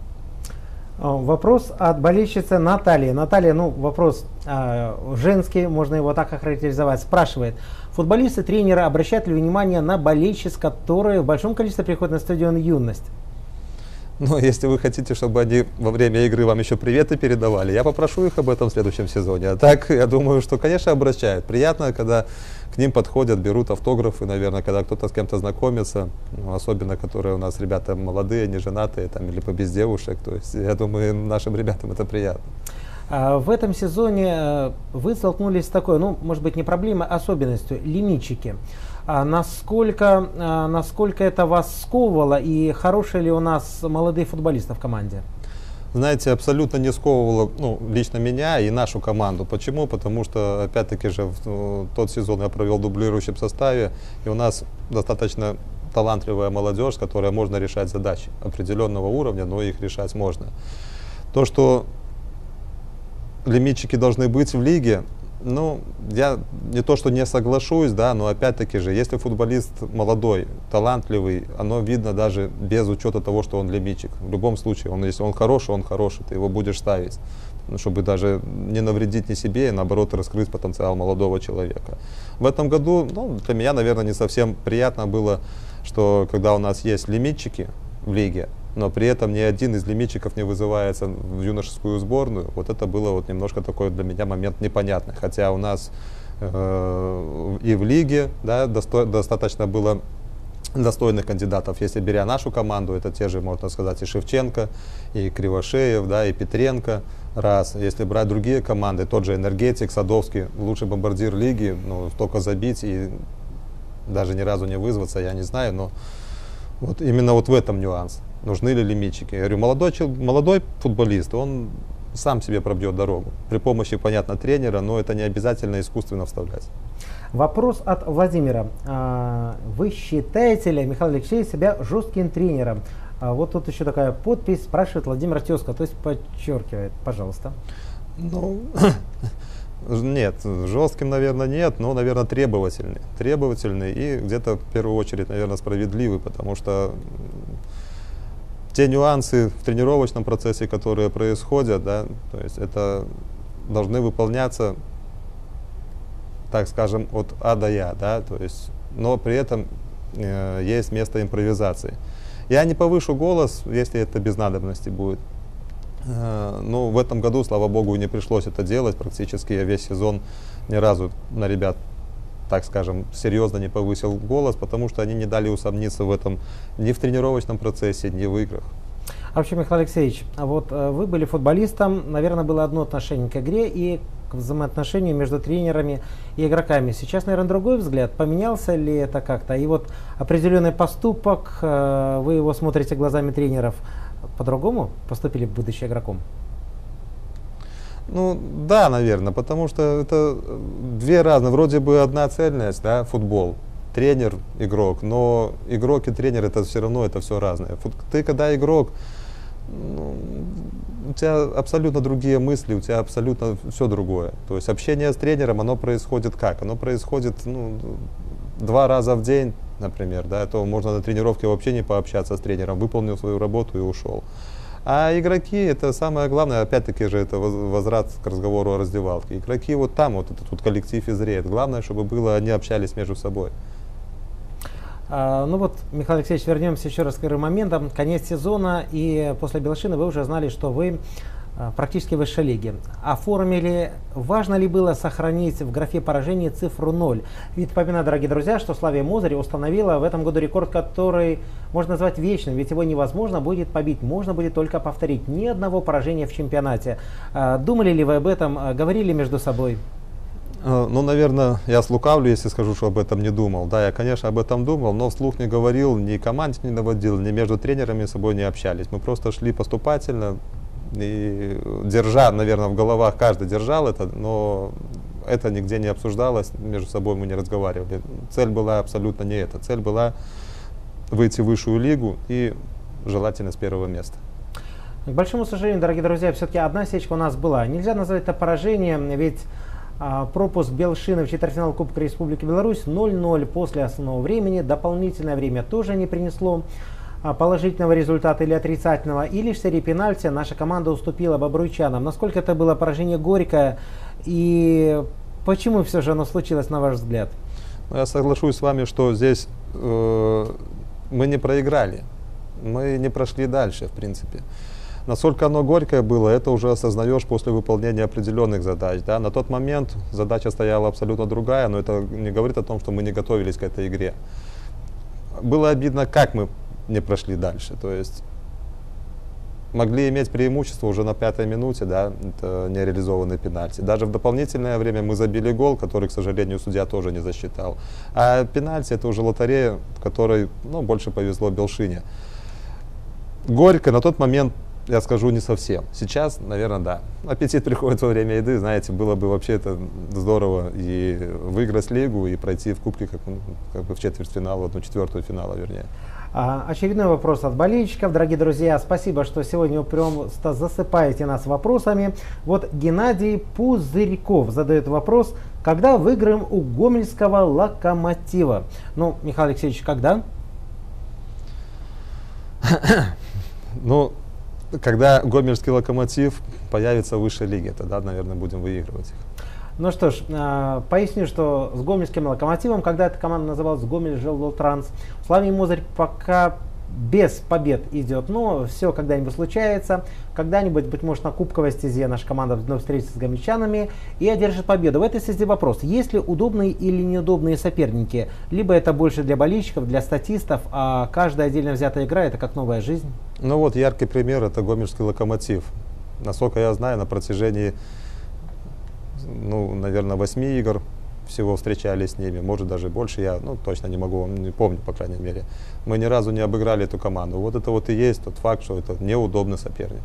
Вопрос от болельщицы Натальи. Наталья, ну вопрос э, женский, можно его так охарактеризовать. Спрашивает: футболисты, тренеры обращают ли внимание на болельщиц, которые в большом количестве приходят на стадион «Юность»? Ну, если вы хотите, чтобы они во время игры вам еще приветы передавали, я попрошу их об этом в следующем сезоне. А так, я думаю, что, конечно, обращают. Приятно, когда к ним подходят, берут автографы, наверное, когда кто-то с кем-то знакомится, ну, особенно, которые у нас ребята молодые, не женатые, там, или без девушек. То есть, я думаю, нашим ребятам это приятно. В этом сезоне вы столкнулись с такой, ну, может быть, не проблемой, а особенностью — лимитчики. А насколько, насколько это вас сковывало, и хорошие ли у нас молодые футболисты в команде? Знаете, абсолютно не сковывало, ну, лично меня и нашу команду. Почему? Потому что, опять-таки же, в тот сезон я провел в дублирующем составе, и у нас достаточно талантливая молодежь, с которой можно решать задачи определенного уровня, но их решать можно. То, что лимитчики должны быть в лиге, ну, я не то, что не соглашусь, да, но опять-таки же, если футболист молодой, талантливый, оно видно даже без учета того, что он лимитчик. В любом случае, он, если он хороший, он хороший, ты его будешь ставить, чтобы даже не навредить ни себе, и наоборот раскрыть потенциал молодого человека. В этом году, ну, для меня, наверное, не совсем приятно было, что когда у нас есть лимитчики в лиге, но при этом ни один из лимитчиков не вызывается в юношескую сборную. Вот это было вот немножко такой для меня момент непонятный. Хотя у нас э, и в лиге, да, досто, достаточно было достойных кандидатов. Если беря нашу команду, это те же, можно сказать, и Шевченко, и Кривошеев, да, и Петренко. Раз. Если брать другие команды, тот же Энергетик, Садовский, лучший бомбардир лиги, ну, столько забить и даже ни разу не вызваться, я не знаю, но вот именно вот в этом нюанс. Нужны ли лимитчики? Я говорю, молодой, молодой футболист, он сам себе пробьет дорогу. При помощи, понятно, тренера, но это не обязательно искусственно вставлять. Вопрос от Владимира. Вы считаете ли, Михаил Алексеевич, себя жестким тренером? Вот тут еще такая подпись, спрашивает Владимир Тезка, то есть подчеркивает, пожалуйста. Ну, нет, жестким, наверное, нет, но, наверное, требовательный. Требовательный и где-то в первую очередь, наверное, справедливый, потому что те нюансы в тренировочном процессе, которые происходят, да, то есть это должны выполняться, так скажем, от А до Я, да, то есть, но при этом э, есть место импровизации. Я не повышу голос, если это без надобности будет. Э, ну, в этом году, слава богу, не пришлось это делать, практически я весь сезон ни разу на ребят, так скажем, серьезно не повысил голос, потому что они не дали усомниться в этом ни в тренировочном процессе, ни в играх. А вообще, Михаил Алексеевич, а вот э, вы были футболистом, наверное, было одно отношение к игре и к взаимоотношению между тренерами и игроками. Сейчас, наверное, другой взгляд. Поменялся ли это как-то? И вот определенный поступок, э, вы его смотрите глазами тренеров, по-другому поступили бы будучи игроком? Ну, да, наверное, потому что это две разные, вроде бы одна цельность, да, футбол, тренер, игрок, но игрок и тренер это все равно, это все разное. Ты когда игрок, ну, у тебя абсолютно другие мысли, у тебя абсолютно все другое. То есть общение с тренером, оно происходит как? Оно происходит, ну, два раза в день, например, да, то можно на тренировке вообще не пообщаться с тренером, выполнил свою работу и ушел. А игроки, это самое главное, опять-таки же, это возврат к разговору о раздевалке. Игроки вот там, вот этот вот коллектив и зреет. Главное, чтобы было, они общались между собой. А, ну вот, Михаил Алексеевич, вернемся еще раз к первым моментам. Конец сезона, и после Белшины вы уже знали, что вы а, практически в высшей лиге. Оформили, важно ли было сохранить в графе поражений цифру ноль? Ведь напоминаю, дорогие друзья, что Славия Мозырь установила в этом году рекорд, который можно назвать вечным, ведь его невозможно будет побить, можно будет только повторить. Ни одного поражения в чемпионате. А, думали ли вы об этом, а, говорили между собой? Ну, наверное, я слукавлю, если скажу, что об этом не думал. Да, я, конечно, об этом думал, но вслух не говорил, ни команде не наводил, ни между тренерами с собой не общались. Мы просто шли поступательно, и держа, наверное, в головах каждый держал это, но это нигде не обсуждалось, между собой мы не разговаривали. Цель была абсолютно не эта. Цель была выйти в высшую лигу и желательно с первого места. К большому сожалению, дорогие друзья, все-таки одна сечка у нас была. Нельзя назвать это поражением, ведь пропуск Белшины в четвертьфинал Кубка Республики Беларусь ноль ноль после основного времени. Дополнительное время тоже не принесло положительного результата или отрицательного. И лишь в серии пенальти наша команда уступила бобруйчанам. Насколько это было поражение горькое и почему все же оно случилось, на ваш взгляд? Я соглашусь с вами, что здесь э, мы не проиграли, мы не прошли дальше, в принципе. Насколько оно горькое было, это уже осознаешь после выполнения определенных задач. Да? На тот момент задача стояла абсолютно другая, но это не говорит о том, что мы не готовились к этой игре. Было обидно, как мы не прошли дальше. То есть могли иметь преимущество уже на пятой минуте, да, это нереализованный пенальти. Даже в дополнительное время мы забили гол, который, к сожалению, судья тоже не засчитал. А пенальти — это уже лотерея, в которой, ну, больше повезло Белшине. Горько на тот момент, я скажу, не совсем. Сейчас, наверное, да. Аппетит приходит во время еды, знаете, было бы вообще это здорово и выиграть лигу, и пройти в кубке как, как бы в четвертьфинал, в одну четвертую финала, вернее. А, очередной вопрос от болельщиков. Дорогие друзья, спасибо, что сегодня просто засыпаете нас вопросами. Вот Геннадий Пузырьков задает вопрос: когда выиграем у гомельского Локомотива? Ну, Михаил Алексеевич, когда? Ну, когда гомельский Локомотив появится в высшей лиге, тогда, наверное, будем выигрывать их. Ну что ж, э, поясню, что с гомельским Локомотивом, когда эта команда называлась Гомель-Желтотранс, Славий Мозырь пока без побед идет, но все когда-нибудь случается. Когда-нибудь, быть может, на кубковой стезе наша команда вновь встретится с гомельчанами и одержит победу. В этой связи вопрос: есть ли удобные или неудобные соперники? Либо это больше для болельщиков, для статистов, а каждая отдельно взятая игра — это как новая жизнь? Ну вот яркий пример — это гомельский Локомотив. Насколько я знаю, на протяжении, ну, наверное, восьми игр всего встречались с ними, может даже больше, я, ну, точно не могу, не помню, по крайней мере. Мы ни разу не обыграли эту команду. Вот это вот и есть тот факт, что это неудобный соперник.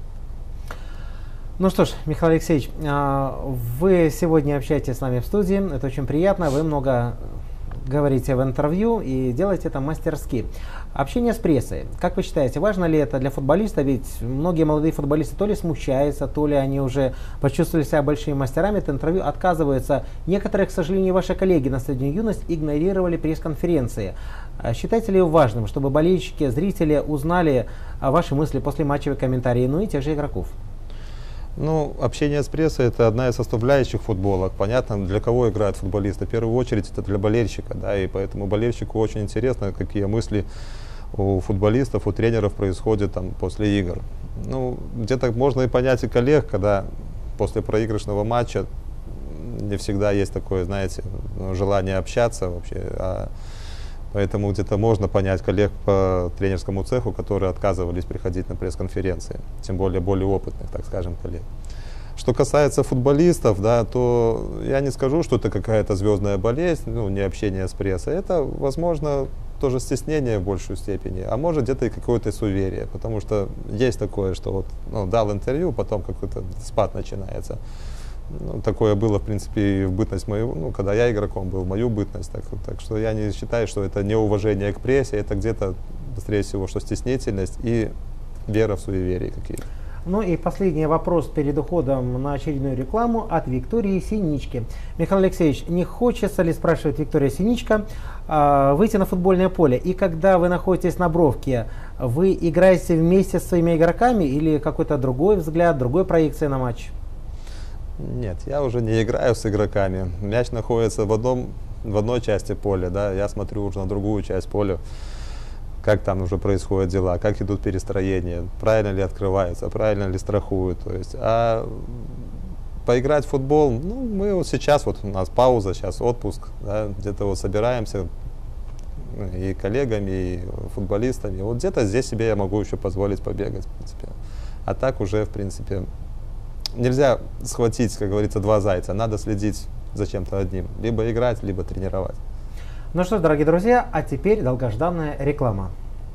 Ну что ж, Михаил Алексеевич, вы сегодня общаетесь с нами в студии, это очень приятно, вы много говорите в интервью и делаете это мастерски. Общение с прессой. Как вы считаете, важно ли это для футболиста? Ведь многие молодые футболисты то ли смущаются, то ли они уже почувствовали себя большими мастерами, от интервью отказываются. Некоторые, к сожалению, ваши коллеги на стадионе «Юность» игнорировали пресс-конференции. Считаете ли вы важным, чтобы болельщики, зрители узнали ваши мысли после матчевых комментариев, ну и тех же игроков? Ну, общение с прессой — это одна из составляющих футбола. Понятно, для кого играют футболисты. В первую очередь это для болельщика, да, и поэтому болельщику очень интересно, какие мысли у футболистов, у тренеров происходят там после игр. Ну, где-то можно и понять и коллег, когда после проигрышного матча не всегда есть такое, знаете, желание общаться вообще. А поэтому где-то можно понять коллег по тренерскому цеху, которые отказывались приходить на пресс-конференции, тем более более опытных, так скажем, коллег. Что касается футболистов, да, то я не скажу, что это какая-то звездная болезнь, ну, не общение с прессой. Это, возможно, тоже стеснение в большей степени, а может где-то и какое-то суеверие, потому что есть такое, что вот, ну, дал интервью, потом какой-то спад начинается. Ну, такое было, в принципе, и в бытность мою, ну, когда я игроком был, мою бытность. Так, так что я не считаю, что это неуважение к прессе, это где-то, быстрее всего, что стеснительность и вера в суеверие какие-то. Ну и последний вопрос перед уходом на очередную рекламу от Виктории Синички. Михаил Алексеевич, не хочется ли, спрашивает Виктория Синичка, выйти на футбольное поле? И когда вы находитесь на бровке, вы играете вместе с своими игроками или какой-то другой взгляд, другой проекции на матч? Нет, я уже не играю с игроками. Мяч находится в, одном, в одной части поля, да, я смотрю уже на другую часть поля, как там уже происходят дела, как идут перестроения, правильно ли открывается, правильно ли страхуют. То есть, а поиграть в футбол, ну, мы вот сейчас, вот у нас пауза, сейчас отпуск, да, где-то вот собираемся и коллегами, и футболистами. Вот где-то здесь себе я могу еще позволить побегать, в принципе. А так уже, в принципе, нельзя схватить, как говорится, два зайца. Надо следить за чем-то одним. Либо играть, либо тренировать. Ну что ж, дорогие друзья, а теперь долгожданная реклама.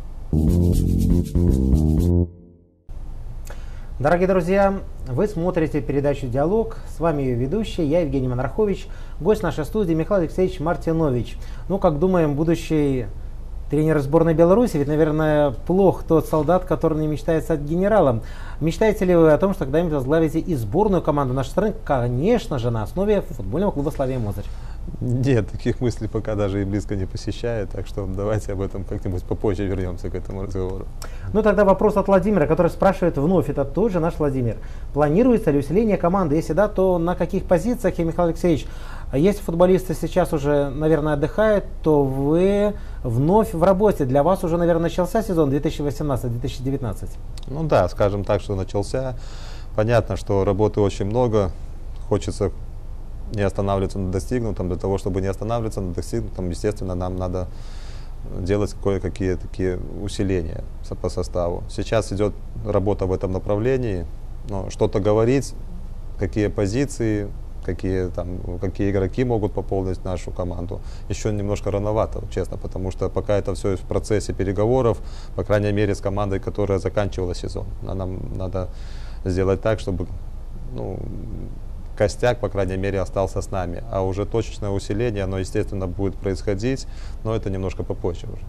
Дорогие друзья, вы смотрите передачу «Диалог». С вами ее ведущий, я Евгений Монархович. Гость нашей студии Михаил Алексеевич Мартинович. Ну, как думаем, будущий тренер сборной Беларуси, ведь, наверное, плох тот солдат, который не мечтает стать генералом. Мечтаете ли вы о том, что когда-нибудь возглавите и сборную команду нашей страны, конечно же, на основе футбольного клуба «Славия Мозырь»? Нет, таких мыслей пока даже и близко не посещает, так что давайте об этом как-нибудь попозже вернемся к этому разговору. Ну тогда вопрос от Владимира, который спрашивает вновь, это тот же наш Владимир. Планируется ли усиление команды? Если да, то на каких позициях? И, Михаил Алексеевич, если футболисты сейчас уже, наверное, отдыхают, то вы вновь в работе. Для вас уже, наверное, начался сезон две тысячи восемнадцатый — две тысячи девятнадцатый. Ну да, скажем так, что начался. Понятно, что работы очень много, хочется не останавливаться на достигнутом. Для того, чтобы не останавливаться на достигнутом, естественно, нам надо делать кое-какие такие усиления по составу. Сейчас идет работа в этом направлении, но что-то говорить, какие позиции, какие, там, какие игроки могут пополнить нашу команду, еще немножко рановато, честно, потому что пока это все в процессе переговоров, по крайней мере, с командой, которая заканчивала сезон. Нам надо сделать так, чтобы, ну, костяк, по крайней мере, остался с нами. А уже точечное усиление, оно, естественно, будет происходить, но это немножко попозже уже.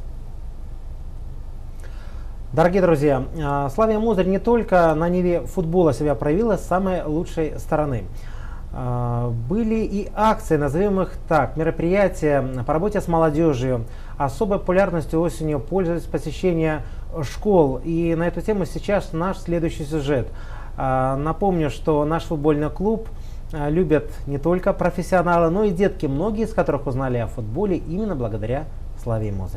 Дорогие друзья, Славия Мозырь не только на ниве футбола себя проявила с самой лучшей стороны. Были и акции, назовем их так, мероприятия по работе с молодежью. Особой популярностью осенью пользуется посещение школ. И на эту тему сейчас наш следующий сюжет. Напомню, что наш футбольный клуб любят не только профессионалы, но и детки, многие из которых узнали о футболе именно благодаря Славии Мозырь.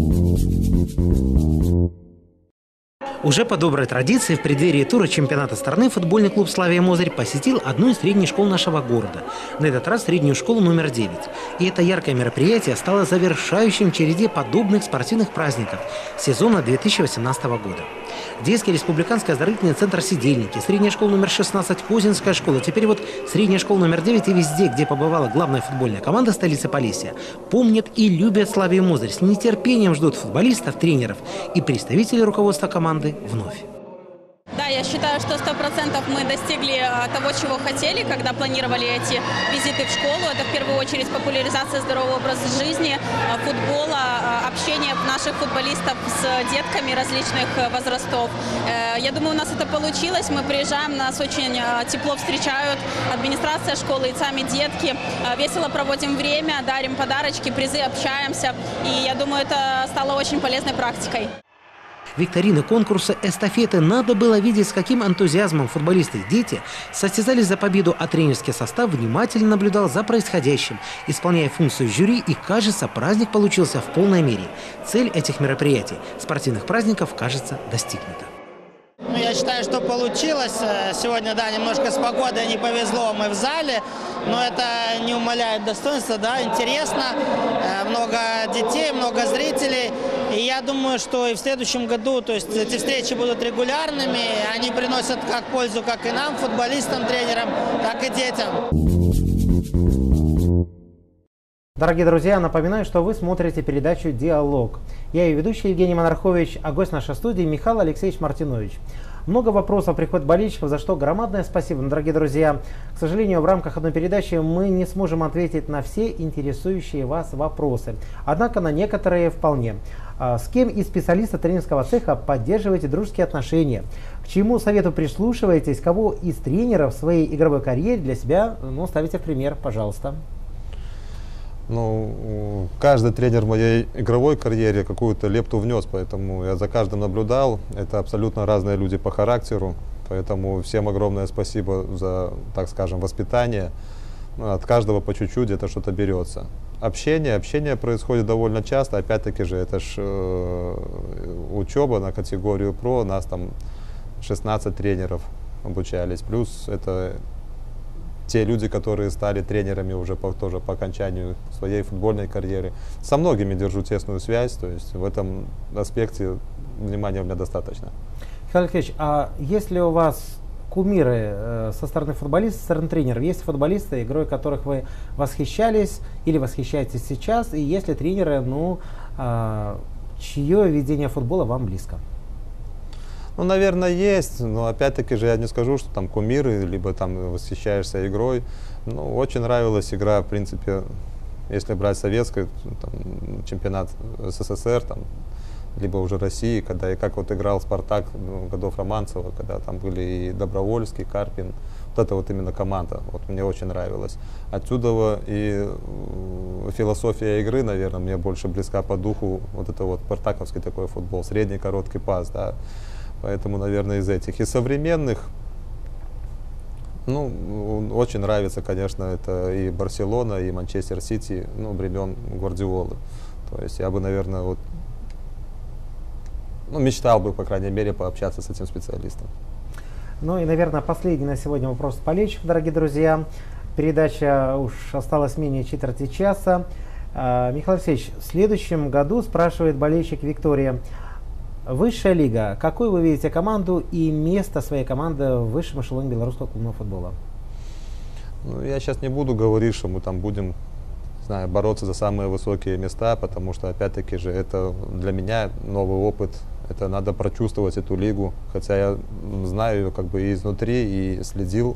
Уже по доброй традиции в преддверии тура чемпионата страны футбольный клуб «Славия Мозырь» посетил одну из средних школ нашего города. На этот раз среднюю школу номер девять. И это яркое мероприятие стало завершающим в череде подобных спортивных праздников сезона две тысячи восемнадцатого года. Детский республиканский оздоровительный центр «Сидельники», средняя школа номер шестнадцать, Козинская школа, теперь вот средняя школа номер девять и везде, где побывала главная футбольная команда столицы Полесья, помнят и любят Славию Мозырь, с нетерпением ждут футболистов, тренеров и представителей руководства команды вновь. Да, я считаю, что сто процентов мы достигли того, чего хотели, когда планировали эти визиты в школу. Это в первую очередь популяризация здорового образа жизни, футбола, общение наших футболистов с детками различных возрастов. Я думаю, у нас это получилось. Мы приезжаем, нас очень тепло встречают администрация школы и сами детки. Весело проводим время, дарим подарочки, призы, общаемся. И я думаю, это стало очень полезной практикой. Викторины, конкурсы, эстафеты. Надо было видеть, с каким энтузиазмом футболисты и дети состязались за победу, а тренерский состав внимательно наблюдал за происходящим, исполняя функцию жюри, и, кажется, праздник получился в полной мере. Цель этих мероприятий – спортивных праздников, кажется, достигнута. Ну, я считаю, что получилось. Сегодня, да, немножко с погодой не повезло, мы в зале, но это не умаляет достоинства, да, интересно, много детей, много зрителей, и я думаю, что и в следующем году, то есть эти встречи будут регулярными, они приносят как пользу как и нам, футболистам, тренерам, так и детям. Дорогие друзья, напоминаю, что вы смотрите передачу «Диалог». Я ее ведущий Евгений Монархович, а гость нашей студии Михаил Алексеевич Мартинович. Много вопросов приходит болельщиков, за что громадное спасибо. Но, дорогие друзья, к сожалению, в рамках одной передачи мы не сможем ответить на все интересующие вас вопросы. Однако на некоторые вполне. С кем из специалистов тренерского цеха поддерживаете дружеские отношения? К чему совету прислушиваетесь? Кого из тренеров в своей игровой карьере для себя ну, ставите в пример? Пожалуйста. Ну, каждый тренер в моей игровой карьере какую-то лепту внес, поэтому я за каждым наблюдал. Это абсолютно разные люди по характеру, поэтому всем огромное спасибо за, так скажем, воспитание. От каждого по чуть-чуть где-то что-то берется. Общение, общение происходит довольно часто, опять-таки же, это ж э, учеба на категорию про, у нас там шестнадцать тренеров обучались, плюс это те люди, которые стали тренерами уже по, тоже по окончанию своей футбольной карьеры. Со многими держу тесную связь, то есть в этом аспекте внимания у меня достаточно. Михаил Алексеевич, а есть ли у вас кумиры э, со стороны футболистов, со стороны тренеров? Есть футболисты, игрой которых вы восхищались или восхищаетесь сейчас? И есть ли тренеры, ну, э, чье видение футбола вам близко? Ну, наверное, есть, но опять-таки же я не скажу, что там кумиры, либо там восхищаешься игрой. Ну, очень нравилась игра, в принципе, если брать советский там, чемпионат СССР, там, либо уже России, когда я как вот играл Спартак ну, годов Романцева, когда там были и Добровольский, Карпин, вот это вот именно команда, вот мне очень нравилось. Отсюда и философия игры, наверное, мне больше близка по духу, вот это вот спартаковский такой футбол, средний короткий пас, да. Поэтому, наверное, из этих. И современных, ну, очень нравится, конечно, это и Барселона, и Манчестер Сити, ну, времен Гвардиолы. То есть я бы, наверное, вот, ну, мечтал бы, по крайней мере, пообщаться с этим специалистом. Ну и, наверное, последний на сегодня вопрос болельщиков, дорогие друзья. Передача уж осталась менее четверти часа. Михаил Алексеевич, в следующем году спрашивает болельщик Виктория. Высшая лига. Какой вы видите команду и место своей команды в высшем эшелоне белорусского клубного футбола? Ну, я сейчас не буду говорить, что мы там будем, не знаю, бороться за самые высокие места, потому что, опять-таки же, это для меня новый опыт. Это надо прочувствовать эту лигу, хотя я знаю ее как бы и изнутри, и следил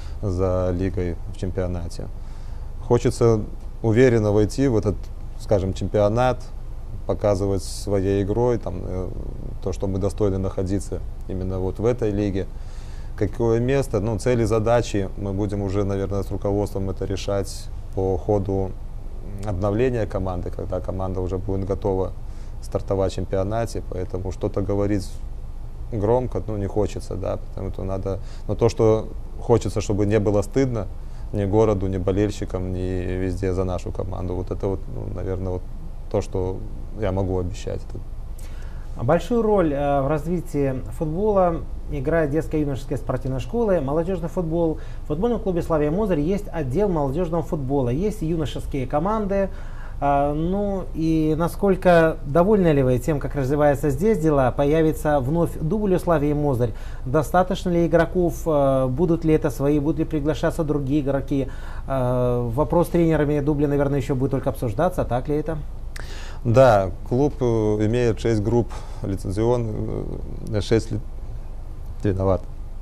за лигой в чемпионате. Хочется уверенно войти в этот, скажем, чемпионат, показывать своей игрой там, э, то, что мы достойны находиться именно вот в этой лиге. Какое место, ну, цели, задачи мы будем уже, наверное, с руководством это решать по ходу обновления команды, когда команда уже будет готова стартовать в чемпионате, поэтому что-то говорить громко, ну, не хочется, да, потому что надо, но то, что хочется, чтобы не было стыдно ни городу, ни болельщикам, ни везде за нашу команду, вот это вот, ну, наверное, вот то, что я могу обещать. Большую роль э, в развитии футбола играет детская юношеская спортивная школа, молодежный футбол. В футбольном клубе «Славия Мозырь» есть отдел молодежного футбола, есть юношеские команды. Э, ну и насколько довольны ли вы тем, как развиваются здесь дела? Появится вновь дубль у «Славии Мозырь». Достаточно ли игроков? Э, будут ли это свои? Будут ли приглашаться другие игроки? Э, вопрос с тренерами дубля, наверное, еще будет только обсуждаться. Так ли это? Да, клуб имеет шесть групп лицензионных, шесть, виноват,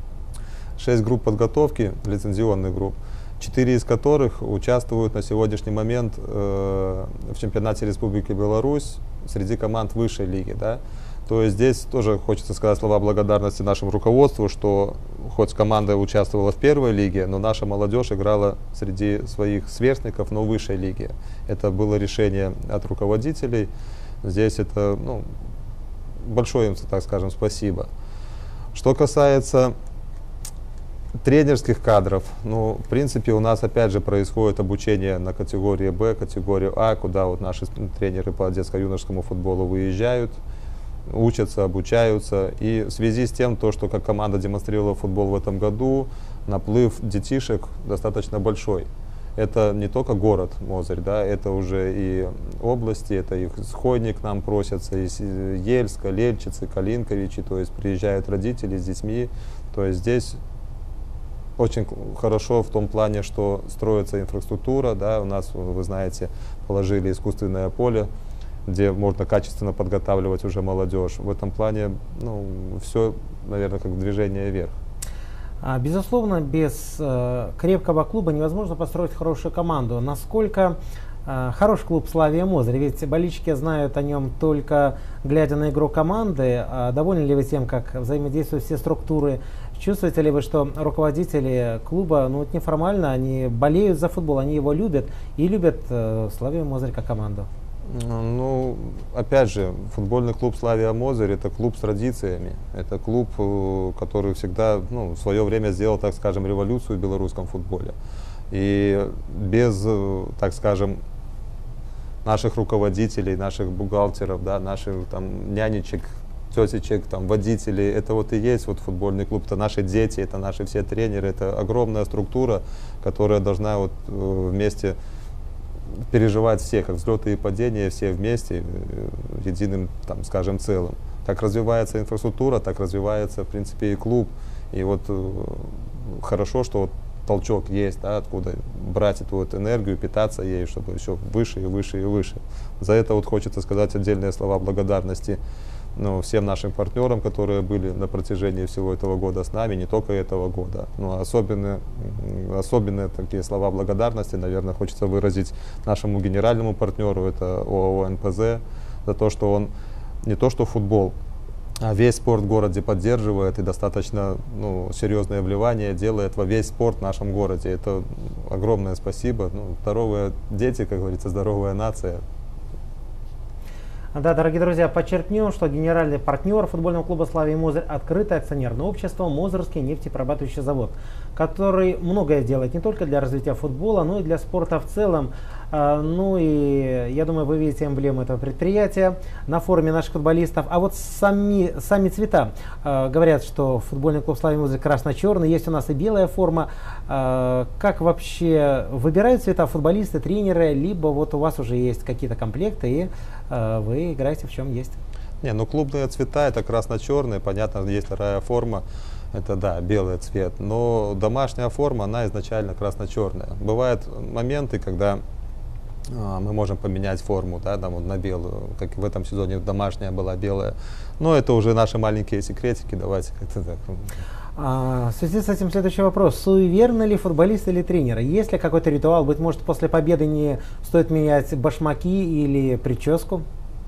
шесть групп подготовки, лицензионных групп, четыре из которых участвуют на сегодняшний момент э, в чемпионате Республики Беларусь среди команд высшей лиги. Да? То есть здесь тоже хочется сказать слова благодарности нашему руководству, что хоть команда участвовала в первой лиге, но наша молодежь играла среди своих сверстников, но в высшей лиге. Это было решение от руководителей. Здесь это, ну, большое им, так скажем, спасибо. Что касается тренерских кадров, ну, в принципе, у нас опять же происходит обучение на категории Б, категорию А, куда вот наши тренеры по детско-юношескому футболу выезжают, учатся, обучаются. И в связи с тем, то, что как команда демонстрировала футбол в этом году, наплыв детишек достаточно большой. Это не только город Мозырь, да, это уже и области, это и Сходни к нам просятся, из Ельска, Лельчицы, Калинковичи, то есть приезжают родители с детьми. То есть здесь очень хорошо в том плане, что строится инфраструктура, да, у нас, вы знаете, положили искусственное поле где можно качественно подготавливать уже молодежь. В этом плане, ну, все, наверное, как движение вверх. Безусловно, без э, крепкого клуба невозможно построить хорошую команду. Насколько э, хорош клуб «Славия Мозырь»? Ведь болельщики знают о нем только глядя на игру команды. А довольны ли вы тем, как взаимодействуют все структуры? Чувствуете ли вы, что руководители клуба, ну вот неформально, они болеют за футбол, они его любят и любят э, «Славию Мозырь» как команду? Ну, опять же, футбольный клуб «Славия Мозырь» — это клуб с традициями. Это клуб, который всегда, ну, в свое время сделал, так скажем, революцию в белорусском футболе. И без, так скажем, наших руководителей, наших бухгалтеров, да, наших там нянечек, тетечек, там, водителей, это вот и есть вот футбольный клуб, это наши дети, это наши все тренеры, это огромная структура, которая должна вот вместе переживать все, как взлеты и падения, все вместе, единым, там, скажем, целым. Как развивается инфраструктура, так развивается, в принципе, и клуб. И вот хорошо, что вот толчок есть, да, откуда брать эту вот энергию, питаться ею, чтобы еще выше и выше и выше. За это вот хочется сказать отдельные слова благодарности, ну, всем нашим партнерам, которые были на протяжении всего этого года с нами, не только этого года. Но особенно, особенные такие слова благодарности, наверное, хочется выразить нашему генеральному партнеру, это ОАО эн пэ зэ, за то, что он не то что футбол, а весь спорт в городе поддерживает и достаточно, ну, серьезное вливание делает во весь спорт в нашем городе. Это огромное спасибо. Ну, здоровые дети, как говорится, здоровая нация. Да, дорогие друзья, подчеркнем, что генеральный партнер футбольного клуба «Славия Мозырь» — открытое акционерное общество «Мозырский нефтеперерабатывающий завод», который многое делает не только для развития футбола, но и для спорта в целом. Ну и я думаю, вы видите эмблему этого предприятия на форуме наших футболистов. А вот сами, сами цвета. Говорят, что футбольный клуб «Славия Мозырь» красно-черный, есть у нас и белая форма. Как вообще выбирают цвета футболисты, тренеры, либо вот у вас уже есть какие-то комплекты и вы играете в чем есть? Не, ну клубные цвета — это красно-черные, понятно, есть вторая форма, это, да, белый цвет, но домашняя форма, она изначально красно-черная. Бывают моменты, когда а, мы можем поменять форму, да, там, вот, на белую, как в этом сезоне домашняя была белая, но это уже наши маленькие секретики, давайте как-то так. А, в связи с этим следующий вопрос. Суеверны ли футболисты или тренеры? Есть ли какой-то ритуал? Быть может, после победы не стоит менять башмаки или прическу?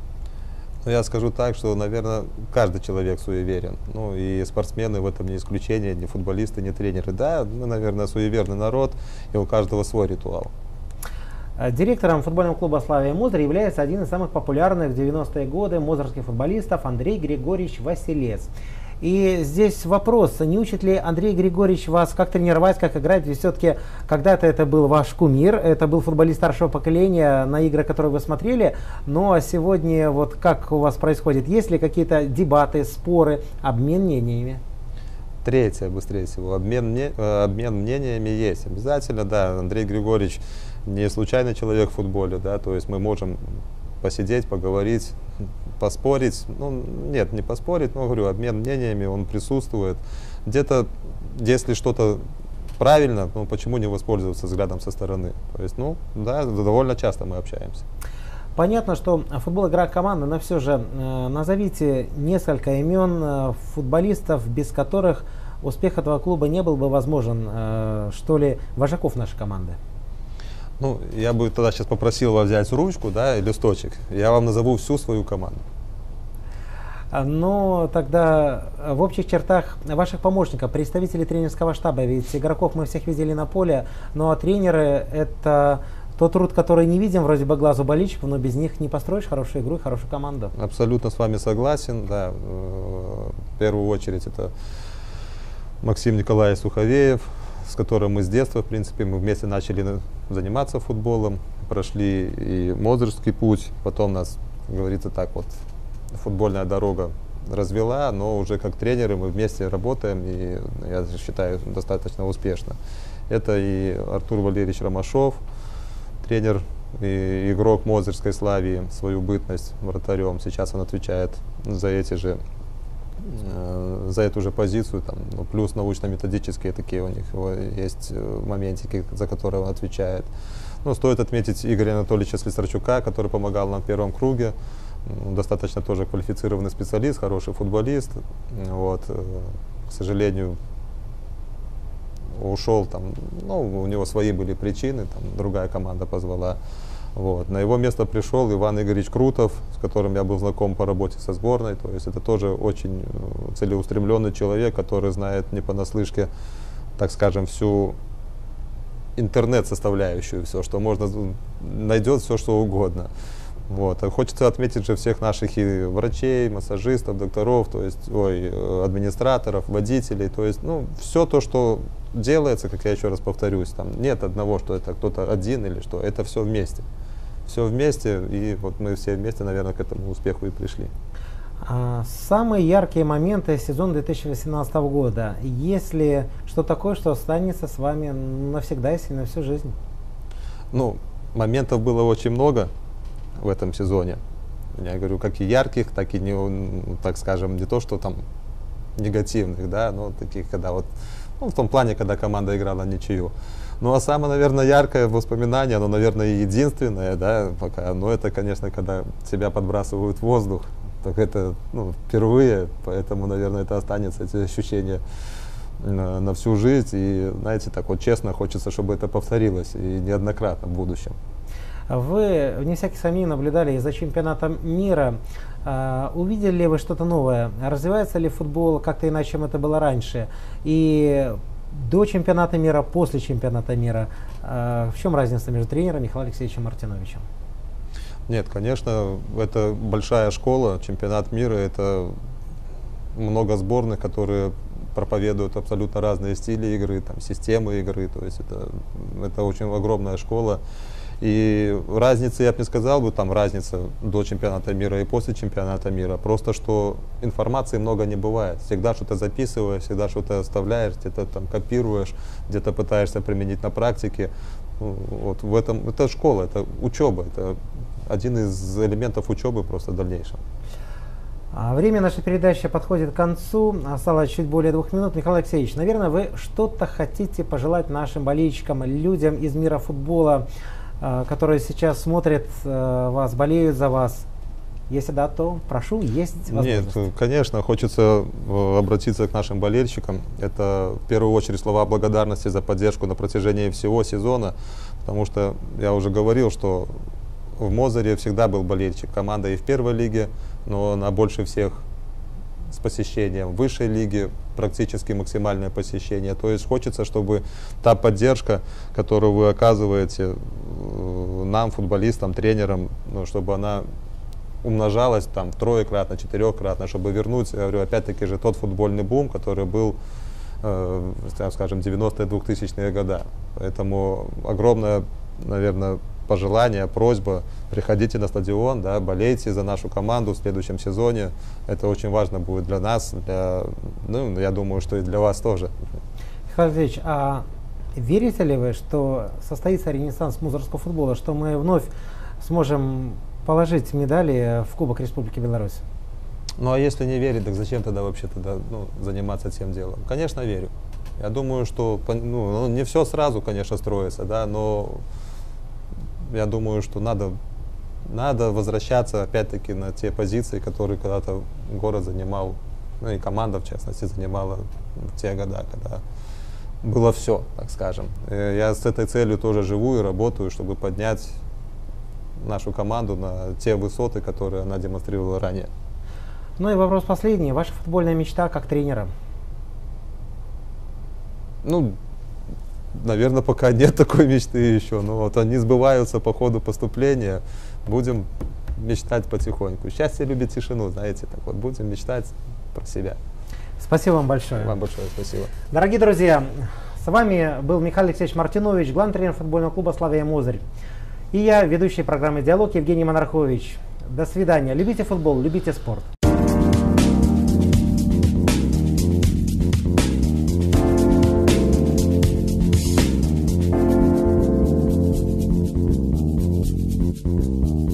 Ну, я скажу так, что, наверное, каждый человек суеверен. Ну, и спортсмены в этом не исключение, ни футболисты, ни тренеры. Да, мы, наверное, суеверный народ, и у каждого свой ритуал. Директором футбольного клуба «Славия Мозырь» является один из самых популярных в девяностые годы мозырских футболистов Андрей Григорьевич Василец. И здесь вопрос, не учит ли Андрей Григорьевич вас как тренировать, как играть? Ведь все-таки когда-то это был ваш кумир, это был футболист старшего поколения, на игры, которые вы смотрели. Но сегодня вот как у вас происходит? Есть ли какие-то дебаты, споры, обмен мнениями? Третье, быстрее всего, обмен, мне, обмен мнениями есть. Обязательно, да, Андрей Григорьевич не случайный человек в футболе, да, то есть мы можем посидеть, поговорить, поспорить. Ну, нет, не поспорить, но, говорю, обмен мнениями, он присутствует. Где-то, если что-то правильно, ну, почему не воспользоваться взглядом со стороны? То есть, ну, да, довольно часто мы общаемся. Понятно, что футбол — игра команды, но все же э, назовите несколько имен э, футболистов, без которых успех этого клуба не был бы возможен, э, что ли, вожаков нашей команды. Ну, я бы тогда сейчас попросил вас взять ручку, да, и листочек. Я вам назову всю свою команду. Но тогда в общих чертах ваших помощников, представителей тренерского штаба, ведь игроков мы всех видели на поле, ну а тренеры — это тот труд, который не видим вроде бы глазу болельщиков, но без них не построишь хорошую игру и хорошую команду. Абсолютно с вами согласен, да. В первую очередь это Максим Николаевич Суховеев, с которым мы с детства, в принципе, мы вместе начали заниматься футболом, прошли и мозырский путь, потом нас, как говорится, так вот, футбольная дорога развела, но уже как тренеры мы вместе работаем, и я считаю, достаточно успешно. Это и Артур Валерьевич Ромашов, тренер и игрок Мозырской Славии, свою бытность вратарем. Сейчас он отвечает за эти же за эту же позицию, там, ну, плюс научно-методические такие у них есть моментики, за которые он отвечает. Ну, стоит отметить Игоря Анатольевича Слесарчука, который помогал нам в первом круге. Достаточно тоже квалифицированный специалист, хороший футболист. Вот. К сожалению, ушел там, ну, у него свои были причины, там другая команда позвала. Вот. На его место пришел Иван Игоревич Крутов, с которым я был знаком по работе со сборной. То есть это тоже очень целеустремленный человек, который знает не понаслышке, так скажем, всю интернет-составляющую, все, что можно, найдет все, что угодно. Вот. А хочется отметить же всех наших и врачей, массажистов, докторов, то есть, ой, администраторов, водителей, то есть, ну, все то, что делается, как я еще раз повторюсь, там нет одного, что это кто-то один или что, это все вместе. Все вместе, и вот мы все вместе, наверное, к этому успеху и пришли. А, самые яркие моменты сезона две тысячи восемнадцатого года. Есть ли что такое, что останется с вами навсегда, если на всю жизнь? Ну, моментов было очень много в этом сезоне. Я говорю, как и ярких, так и, не, так скажем, не то, что там негативных, да, но таких, когда вот, ну, в том плане, когда команда играла ничью. Ну, а самое, наверное, яркое воспоминание, оно, наверное, и единственное, да, пока, но это, конечно, когда тебя подбрасывают в воздух, так это, ну, впервые, поэтому, наверное, это останется, эти ощущения на, на всю жизнь, и, знаете, так вот честно хочется, чтобы это повторилось, и неоднократно в будущем. Вы, вне всяких сомнений, наблюдали и за чемпионатом мира. А, увидели ли вы что-то новое? Развивается ли футбол как-то иначе, чем это было раньше? И до чемпионата мира, после чемпионата мира, а, в чем разница между тренером Михаилом Алексеевичем Мартиновичем? Нет, конечно, это большая школа. Чемпионат мира — это много сборных, которые проповедуют абсолютно разные стили игры, там, системы игры. То есть это, это очень огромная школа. И разницы, я бы не сказал бы, там разница до чемпионата мира и после чемпионата мира. Просто что информации много не бывает. Всегда что-то записываешь, всегда что-то оставляешь, где-то там копируешь, где-то пытаешься применить на практике. Вот в этом, это школа, это учеба, это один из элементов учебы просто в дальнейшем. Время нашей передачи подходит к концу, осталось чуть более двух минут. Михаил Алексеевич, наверное, вы что-то хотите пожелать нашим болельщикам, людям из мира футбола, которые сейчас смотрят вас, болеют за вас? Если да, то прошу, есть возможность. Нет, конечно, хочется обратиться к нашим болельщикам. Это в первую очередь слова благодарности за поддержку на протяжении всего сезона, потому что я уже говорил, что в Мозыре всегда был болельщик. Команда и в первой лиге, но она больше всех с посещением. В высшей лиге практически максимальное посещение. То есть хочется, чтобы та поддержка, которую вы оказываете нам, футболистам, тренерам, ну, чтобы она умножалась там троекратно, четырехкратно, чтобы вернуть, я говорю, опять-таки же тот футбольный бум, который был, э, скажем, девяностые, двухтысячные года. Поэтому огромное, наверное, пожелание, просьба: приходите на стадион, да, болейте за нашу команду в следующем сезоне. Это очень важно будет для нас, для, ну, я думаю, что и для вас тоже. Михаил Алексеевич, а верите ли вы, что состоится ренессанс музырского футбола, что мы вновь сможем положить медали в Кубок Республики Беларусь? Ну а если не верить, так зачем тогда вообще тогда, ну, заниматься тем делом? Конечно, верю. Я думаю, что, ну, не все сразу, конечно, строится, да, но я думаю, что надо, надо возвращаться опять-таки на те позиции, которые когда-то город занимал, ну и команда в частности занимала в те годы, когда было все, так скажем. Я с этой целью тоже живу и работаю, чтобы поднять нашу команду на те высоты, которые она демонстрировала ранее. Ну и вопрос последний. Ваша футбольная мечта как тренера? Ну, наверное, пока нет такой мечты еще, но вот они сбываются по ходу поступления. Будем мечтать потихоньку. Счастье любит тишину, знаете, так вот, будем мечтать про себя. Спасибо вам большое. Вам большое спасибо. Дорогие друзья, с вами был Михаил Алексеевич Мартинович, главный тренер футбольного клуба «Славия Мозырь». И я, ведущий программы «Диалог» Евгений Монархович. До свидания. Любите футбол, любите спорт. Thank you.